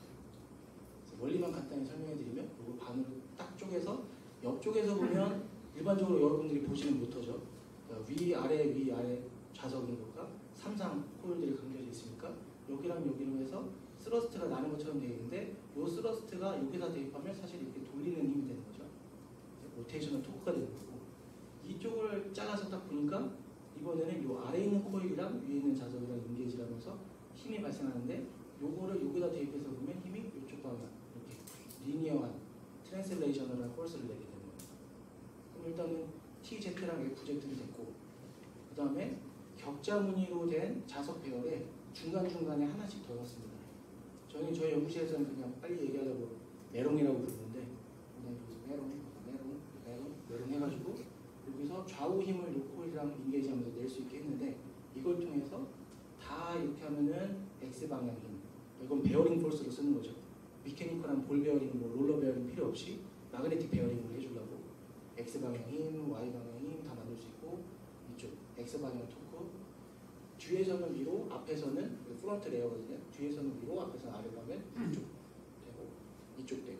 원리만 간단히 설명해드리면 이거 반으로 딱 쪼개서 옆쪽에서 보면 일반적으로 여러분들이 보시는 모터죠. 위아래 위아래 좌석인 것과 삼상 코일들이 감겨져 있으니까 여기랑 여기로 해서 스러스트가 나는 것처럼 되어 있는데 이 스러스트가 여기다 대입하면 사실 이렇게 돌리는 힘이 되는 거죠. 로테이셔널 토크가 되는 거고 이쪽을 잘라서 딱 보니까 이번에는 이 아래에 있는 코일이랑 위에 있는 자석이랑 인게이지를 하면서 힘이 발생하는데 요거를 여기다 대입해서 보면 힘이 이쪽 방향 이렇게 리니어한 트랜슬레이셔널한 폴스를 내게 되는 거예요. 그럼 일단은 티제트랑 에프제트도 됐고 그 다음에 격자 무늬로 된 자석 배열에 중간중간에 하나씩 더 넣습니다. 저는 저희 연구실에서는 그냥 빨리 얘기하려고 메롱이라고 부르는데 그냥 여기서 메롱, 메롱, 메롱, 메롱 해가지고 여기서 좌우 힘을 요 코일이랑 인게이지 하면서 낼 수 있게 했는데 이걸 통해서 다 이렇게 하면은 X방향 힘 이건 베어링 폴스로 쓰는 거죠. 미케니컬한 볼 베어링, 뭐 롤러 베어링 필요 없이 마그네틱 베어링을 해주려고 X방향 힘, Y방향 힘 다 만들 수 있고 이쪽 X방향 토크 뒤에서는 위로, 앞에서는 프론트 레어거든요. 뒤에서는 위로, 앞에서는 아래 가면 이쪽 되고 이쪽 되고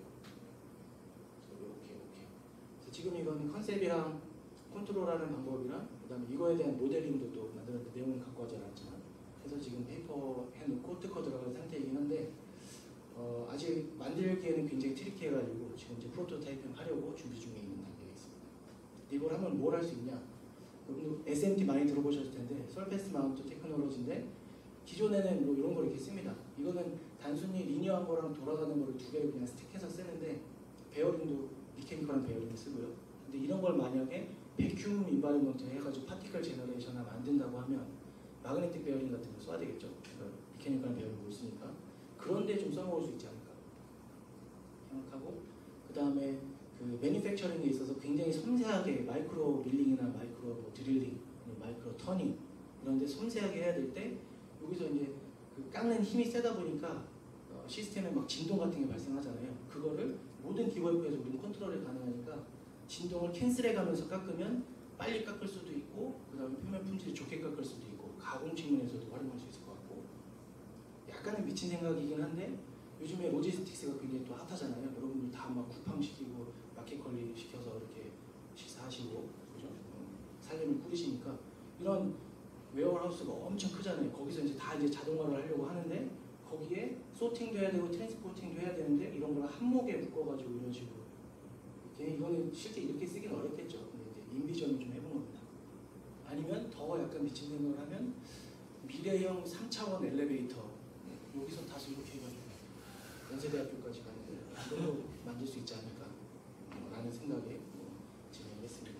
이렇게 이렇게 그래서 지금 이건 컨셉이랑 컨트롤하는 방법이랑 그 다음에 이거에 대한 모델링도 또 만들었는데 내용은 갖고 하지 않았지만 그래서 지금 페이퍼 해놓고 특허 들어가는 상태이긴 한데 어, 아직 만들기에는 굉장히 트리키해가지고 지금 이제 프로토타이핑 하려고 준비 중에 있는 단계에 있습니다. 이걸 하면 뭘 할 수 있냐? 여러분들 에스엠티 많이 들어보셨을 텐데 서페이스 마운트 테크놀로지인데 기존에는 뭐 이런 걸 이렇게 씁니다. 이거는 단순히 리니어한 거랑 돌아가는 거를 두 개를 그냥 스틱해서 쓰는데 베어링도 미케니컬한 베어링을 쓰고요. 근데 이런 걸 만약에 베큐um 인바이먼트 해가지고 파티클 제너레이션을 만든다고 하면 마그네틱 베어링 같은 거 써야 되겠죠. 미케니컬한 베어링을 못 쓰니까 그런데 좀 써먹을 수 있지 않을까 생각하고 그 다음에 그 매니팩처링에 있어서 굉장히 섬세하게 마이크로 밀링이나 마이크로 뭐 드릴링, 마이크로 터닝 이런 데 섬세하게 해야 될 때 여기서 이제 그 깎는 힘이 세다 보니까 어, 시스템에 막 진동 같은 게 발생하잖아요. 그거를 모든 디버프에서 우리는 컨트롤이 가능하니까 진동을 캔슬해 가면서 깎으면 빨리 깎을 수도 있고 그 다음에 표면 품질이 좋게 깎을 수도 있고 가공 측면에서도 활용할 수 있을 것 같고 약간은 미친 생각이긴 한데 요즘에 로지스틱스가 굉장히 또 핫하잖아요. 여러분들 다 막 쿠팡시키고 마켓컬리 시켜서 이렇게 식사하시고 그죠? 살림을 꾸리시니까 이런 웨어하우스가 엄청 크잖아요. 거기서 이제 다 이제 자동화를 하려고 하는데 거기에 소팅도 해야 되고 트랜스포팅도 해야 되는데 이런 걸 한목에 묶어가지고 이런 식으로 이렇게 이거는 실제 이렇게 쓰기는 어렵겠죠. 근데 이제 인비전을 좀 해본 겁니다. 아니면 더 약간 미친 생각을 하면 미래형 삼 차원 엘리베이터 여기서 다시 이렇게 해가지고 연세대학교까지 가는데 이걸로 만들 수 있지 않을까 라는 생각에 진행했습니다.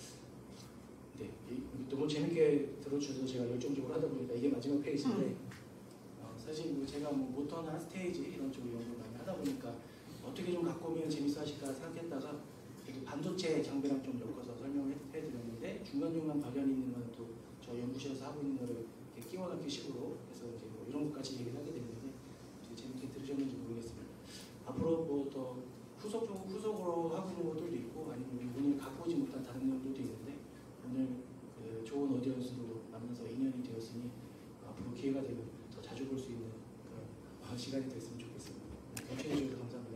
네, 너무 재밌게 들어주셔서 제가 열정적으로 하다 보니까 이게 마지막 페이지인데 어, 사실 뭐 제가 뭐 모터나 스테이지 이런 쪽 연구를 많이 하다 보니까 어떻게 좀 갖고 오면 재밌어 하실까 생각했다가 반도체 장비랑 좀 엮어서 설명을 해드렸는데 중간중간 관련이 있는 건 또 저희 연구실에서 하고 있는 거를 이렇게 끼워넣기 식으로 해서 이제 뭐 이런 것까지 얘기를 하게 됐는데 재밌게 들으셨는지 모르겠습니다. 앞으로 뭐 더 후속, 후속으로 하고 있는 것들도 있고 아니면 오늘 갖고 오지 못한 다른 내용들도 있는데 오늘 그 좋은 오디언스로 만나서 인연이 되었으니 앞으로 기회가 되면 더 자주 볼 수 있는 그런 시간이 됐으면 좋겠습니다. 경청해 주셔서 감사합니다.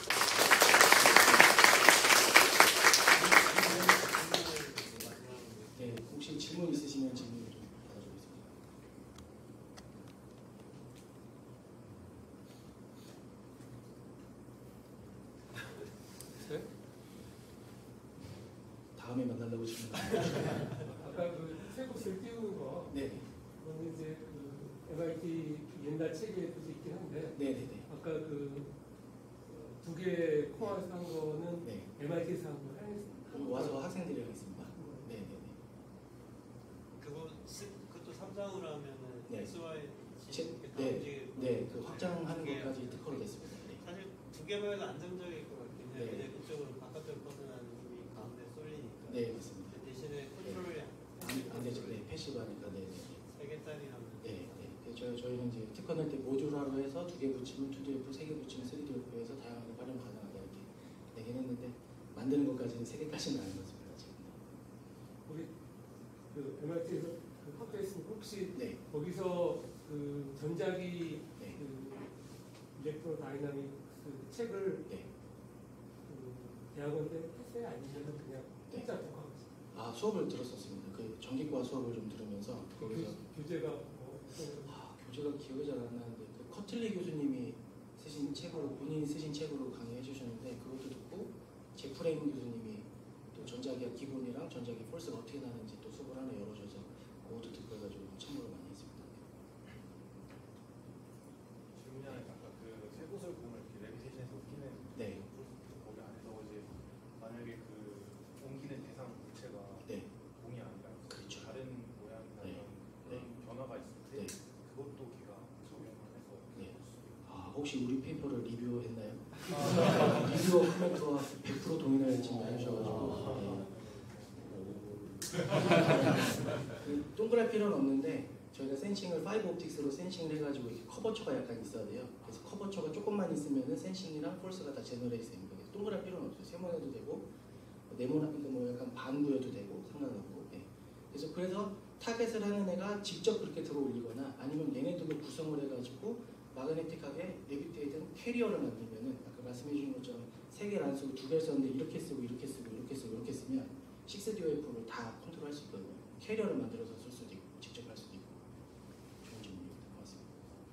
네, 혹시 질문 있으시면 질문 좀 받아주겠습니다. 네? 다음에 만나려고 질문. 아까 그 쇠국수를 띄우는 거 네, 그거는 이제 그 엠아이티 옛날 책에도 있긴 한데 네, 네, 네. 아까 그 두 개 코어에서 한 거는 네. 엠아이티에서 한 거, 한국에서 와서 학생들이랑 있습니다. 네, 네, 네. 그거 셧다운을 하면은 네. 에스와이 제- 이렇게 다 네. 움직이고 네, 그 확장하는 그게 것까지 특허로 됐습니다. 네. 사실 두 개만 해도 안정적일 것 같긴 해요. 네. 왜냐면 이쪽으로 바깥으로 퍼져나가는 힘이 가운데 쏠리니까. 네, 맞습니다. 대신에 컨트롤이 안, 안 되죠. 네, 패시브하니까. 네, 네. 세 개짜리라면 네, 네. 네, 저, 저희는 이제 특허 낼 때 모듈화로 해서 두 개 붙이면 투디에프, 세 개 붙이면 쓰리디에프 해서 다양하게 활용 가능하다 이렇게 내긴 했는데 만드는 것까지는 세 개까지는 아닌 것 같습니다. 지금. 우리 그 엠아이티에서 그 확대했으니까 혹시 네, 거기서 그 전자기 네, 그 일렉트로 다이나믹 그 책을 네. 그 대학원 때 했어요? 아니면 그냥 네. 혼자 독학했어요? 아, 수업을 들었었습니다. 그 전기과 수업을 좀 들으면서 거기서 교, 교재가 뭐 어떤 아, 교재가 기억이 잘 안 나는데 그 커틀리 교수님이 쓰신 책으로 본인이 쓰신 책으로 강의해 주셨는데 그것도 듣고 제프레임 교수님이 또 전자기학 기본이랑 전자기 폴스가 어떻게 나는지 또 수업을 하나 열어줘서 그것도 듣고 해가지고 참고를 많이 했습니다. 질문이 하나 아까 그 세 곳을 보면 이렇게 레비테이션에서 옮기는 네. 거기 안에서 이제 만약에 그 옮기는 대상 물체가 네, 공이 아니라 그렇죠. 다른 모양이나 네. 그런 변화가 있을 때 네. 그것도 걔가 적용을 해서 네. 볼 수 있고. 아, 혹시 우리 페이퍼를 리뷰했나요? 리뷰어 코멘트와 백 퍼센트 동의를 지금 해주셔가지고 네. 그 동그랄 필요는 없는데 저희가 센싱을 파이브 옵틱스로 센싱을 해가지고 이렇게 커버처가 약간 있어야 돼요. 그래서 커버처가 조금만 있으면은 센싱이랑 폴스가 다 제너레이트 됩니다. 그래서 동그랄 필요는 없어요. 세모나도 되고 네모나 그러니까 뭐 약간 반구여도 되고 상관없고. 네. 그래서 그래서 타겟을 하는 애가 직접 그렇게 들어올리거나 아니면 얘네들로 구성을 해가지고 마그네틱하게 레비테이든 캐리어를 만들면은 아까 말씀해 주신 것처럼 세 개를 안 쓰고 두 개를 썼는데 이렇게 쓰고 이렇게 쓰고 이렇게 쓰고 이렇게 쓰면 식스 디오에프를 다 컨트롤할 수 있거든요. 캐리어를 만들어서 쓸 수도 있고 직접 할 수도 있고 좋은 질문인 것 같습니다.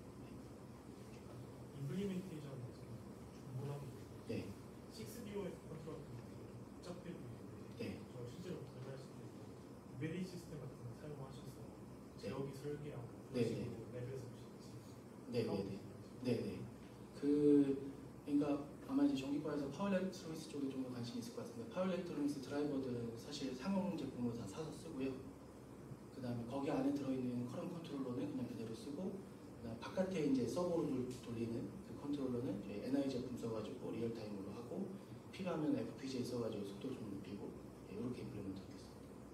임플리멘테이션 같은 경우는 중문하고 네, 식스 디오에프 컨트롤 같은 경우는 복잡해 보이는데 네, 저 실제로 설명할 수도 있고 이베리 시스템 같은 거 사용하셔서 제어기 설계하고 네, 그런 식으로 레벨에서 혹시 네, 네, 네, 네, 네. 그 그러니까 아마 이제 전기과에서 파워 일렉트로닉스 쪽에 좀 더 관심이 있을 것 같습니다. 파워 일렉트로닉스 드라이버들은 사실 상용 제품으로 다 사서 쓰고요. 그 다음에 거기 안에 들어있는 커런 컨트롤러는 그냥 그대로 쓰고, 그다음 바깥에 이제 서버로 돌리는 그 컨트롤러는 저희 엔아이 제품 써가지고 리얼타임으로 하고, 필요하면 에프피지에이 써가지고 속도 좀 높이고, 네, 이렇게 임플리먼트 하겠습니다.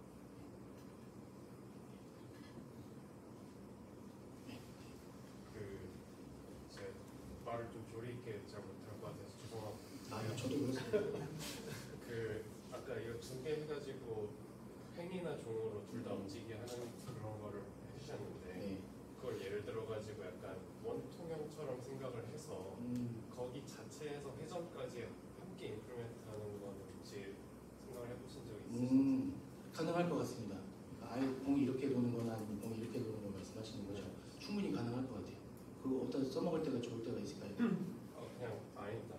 그 제가 말을 좀 조리 있게 잘 못할 것 같아서 죄송하고 아, 저도 그렇습니다. 그 아까 이거 두 개 해가지고 펜이나 종으로 둘 다 움직이게 하는 그런 거를 해주셨는데 네. 그걸 예를 들어가지고 약간 원통형처럼 생각을 해서 음, 거기 자체에서 회전까지 함께 임플리멘트하는 건 혹시 생각을 해보신 적이 있으신지? 음, 가능할 것 같습니다. 그러니까 아예 공이 이렇게 도는 거나 아니면 공이 이렇게 도는 거 말씀하시는 거죠. 충분히 가능할 것 같아요. 그거 어디다 써먹을 때가 좋을 때가 있을까요? 어, 그냥 아니다.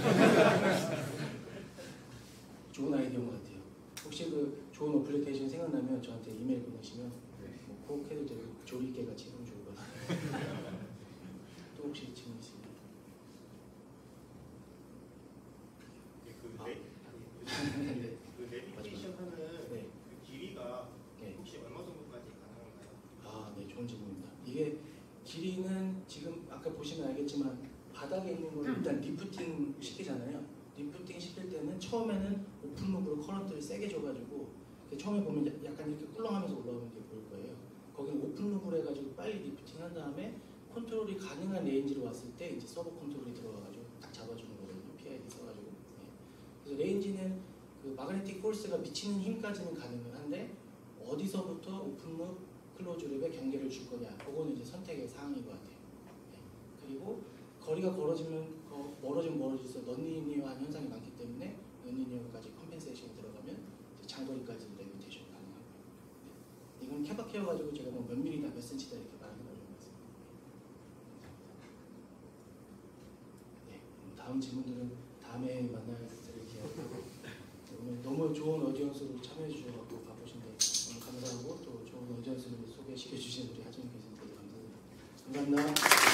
좋은 아이디어인 것 같아요. 혹시 그 좋은 어플리케이션 생각나면 저한테 이메일 보내시면 뭐 꼭 해도 되고 조리개 같이 해도 좋을 것 같아요. 또 혹시 질문 있으세요? 그, 아. 레, 네. 그 레비테이션 하는 네. 그 길이가 네. 혹시 얼마 정도까지 가능한가요? 아, 네, 좋은 질문입니다. 이게 길이는 지금 아까 보시면 알겠지만 바닥에 있는 거는 일단 리프팅 시키잖아요. 리프팅 시킬 때는 처음에는 오픈룩으로 커런트를 세게 줘가지고 처음에 보면 약간 이렇게 꿀렁하면서 올라오는 게 보일 거예요. 거기는 오픈룩으로 해가지고 빨리 리프팅 한 다음에 컨트롤이 가능한 레인지로 왔을 때 이제 서버 컨트롤이 들어가가지고 딱 잡아주는 거거든요. 피아이디 써가지고. 네. 그래서 레인지는 그 마그네틱 폴스가 미치는 힘까지는 가능은 한데 어디서부터 오픈룩, 클로즈룩의 경계를 줄 거냐, 그거는 이제 선택의 사항인 것 같아요. 네. 그리고 거리가 걸어지면 거, 멀어지면 멀어질수록 넌리니어한 현상이 많기 때문에 넌리니어까지 컴펜세이션이 들어가면 장거리까지 레비테이션 가능하고요. 네. 이건 케바케어가지고 제가 뭐 몇 밀리다 몇 센치다 이렇게 말하는 거 좀 맞습니다. 네. 다음 질문들은 다음에 만날 이렇게 하고 오늘 너무 좋은 어디언스로 참여해 주셔서 바쁘신데 너무 감사하고 또 좋은 어디언스를 소개시켜 주신 우리 하정희 교수님께 감사드립니다. 감사합니다.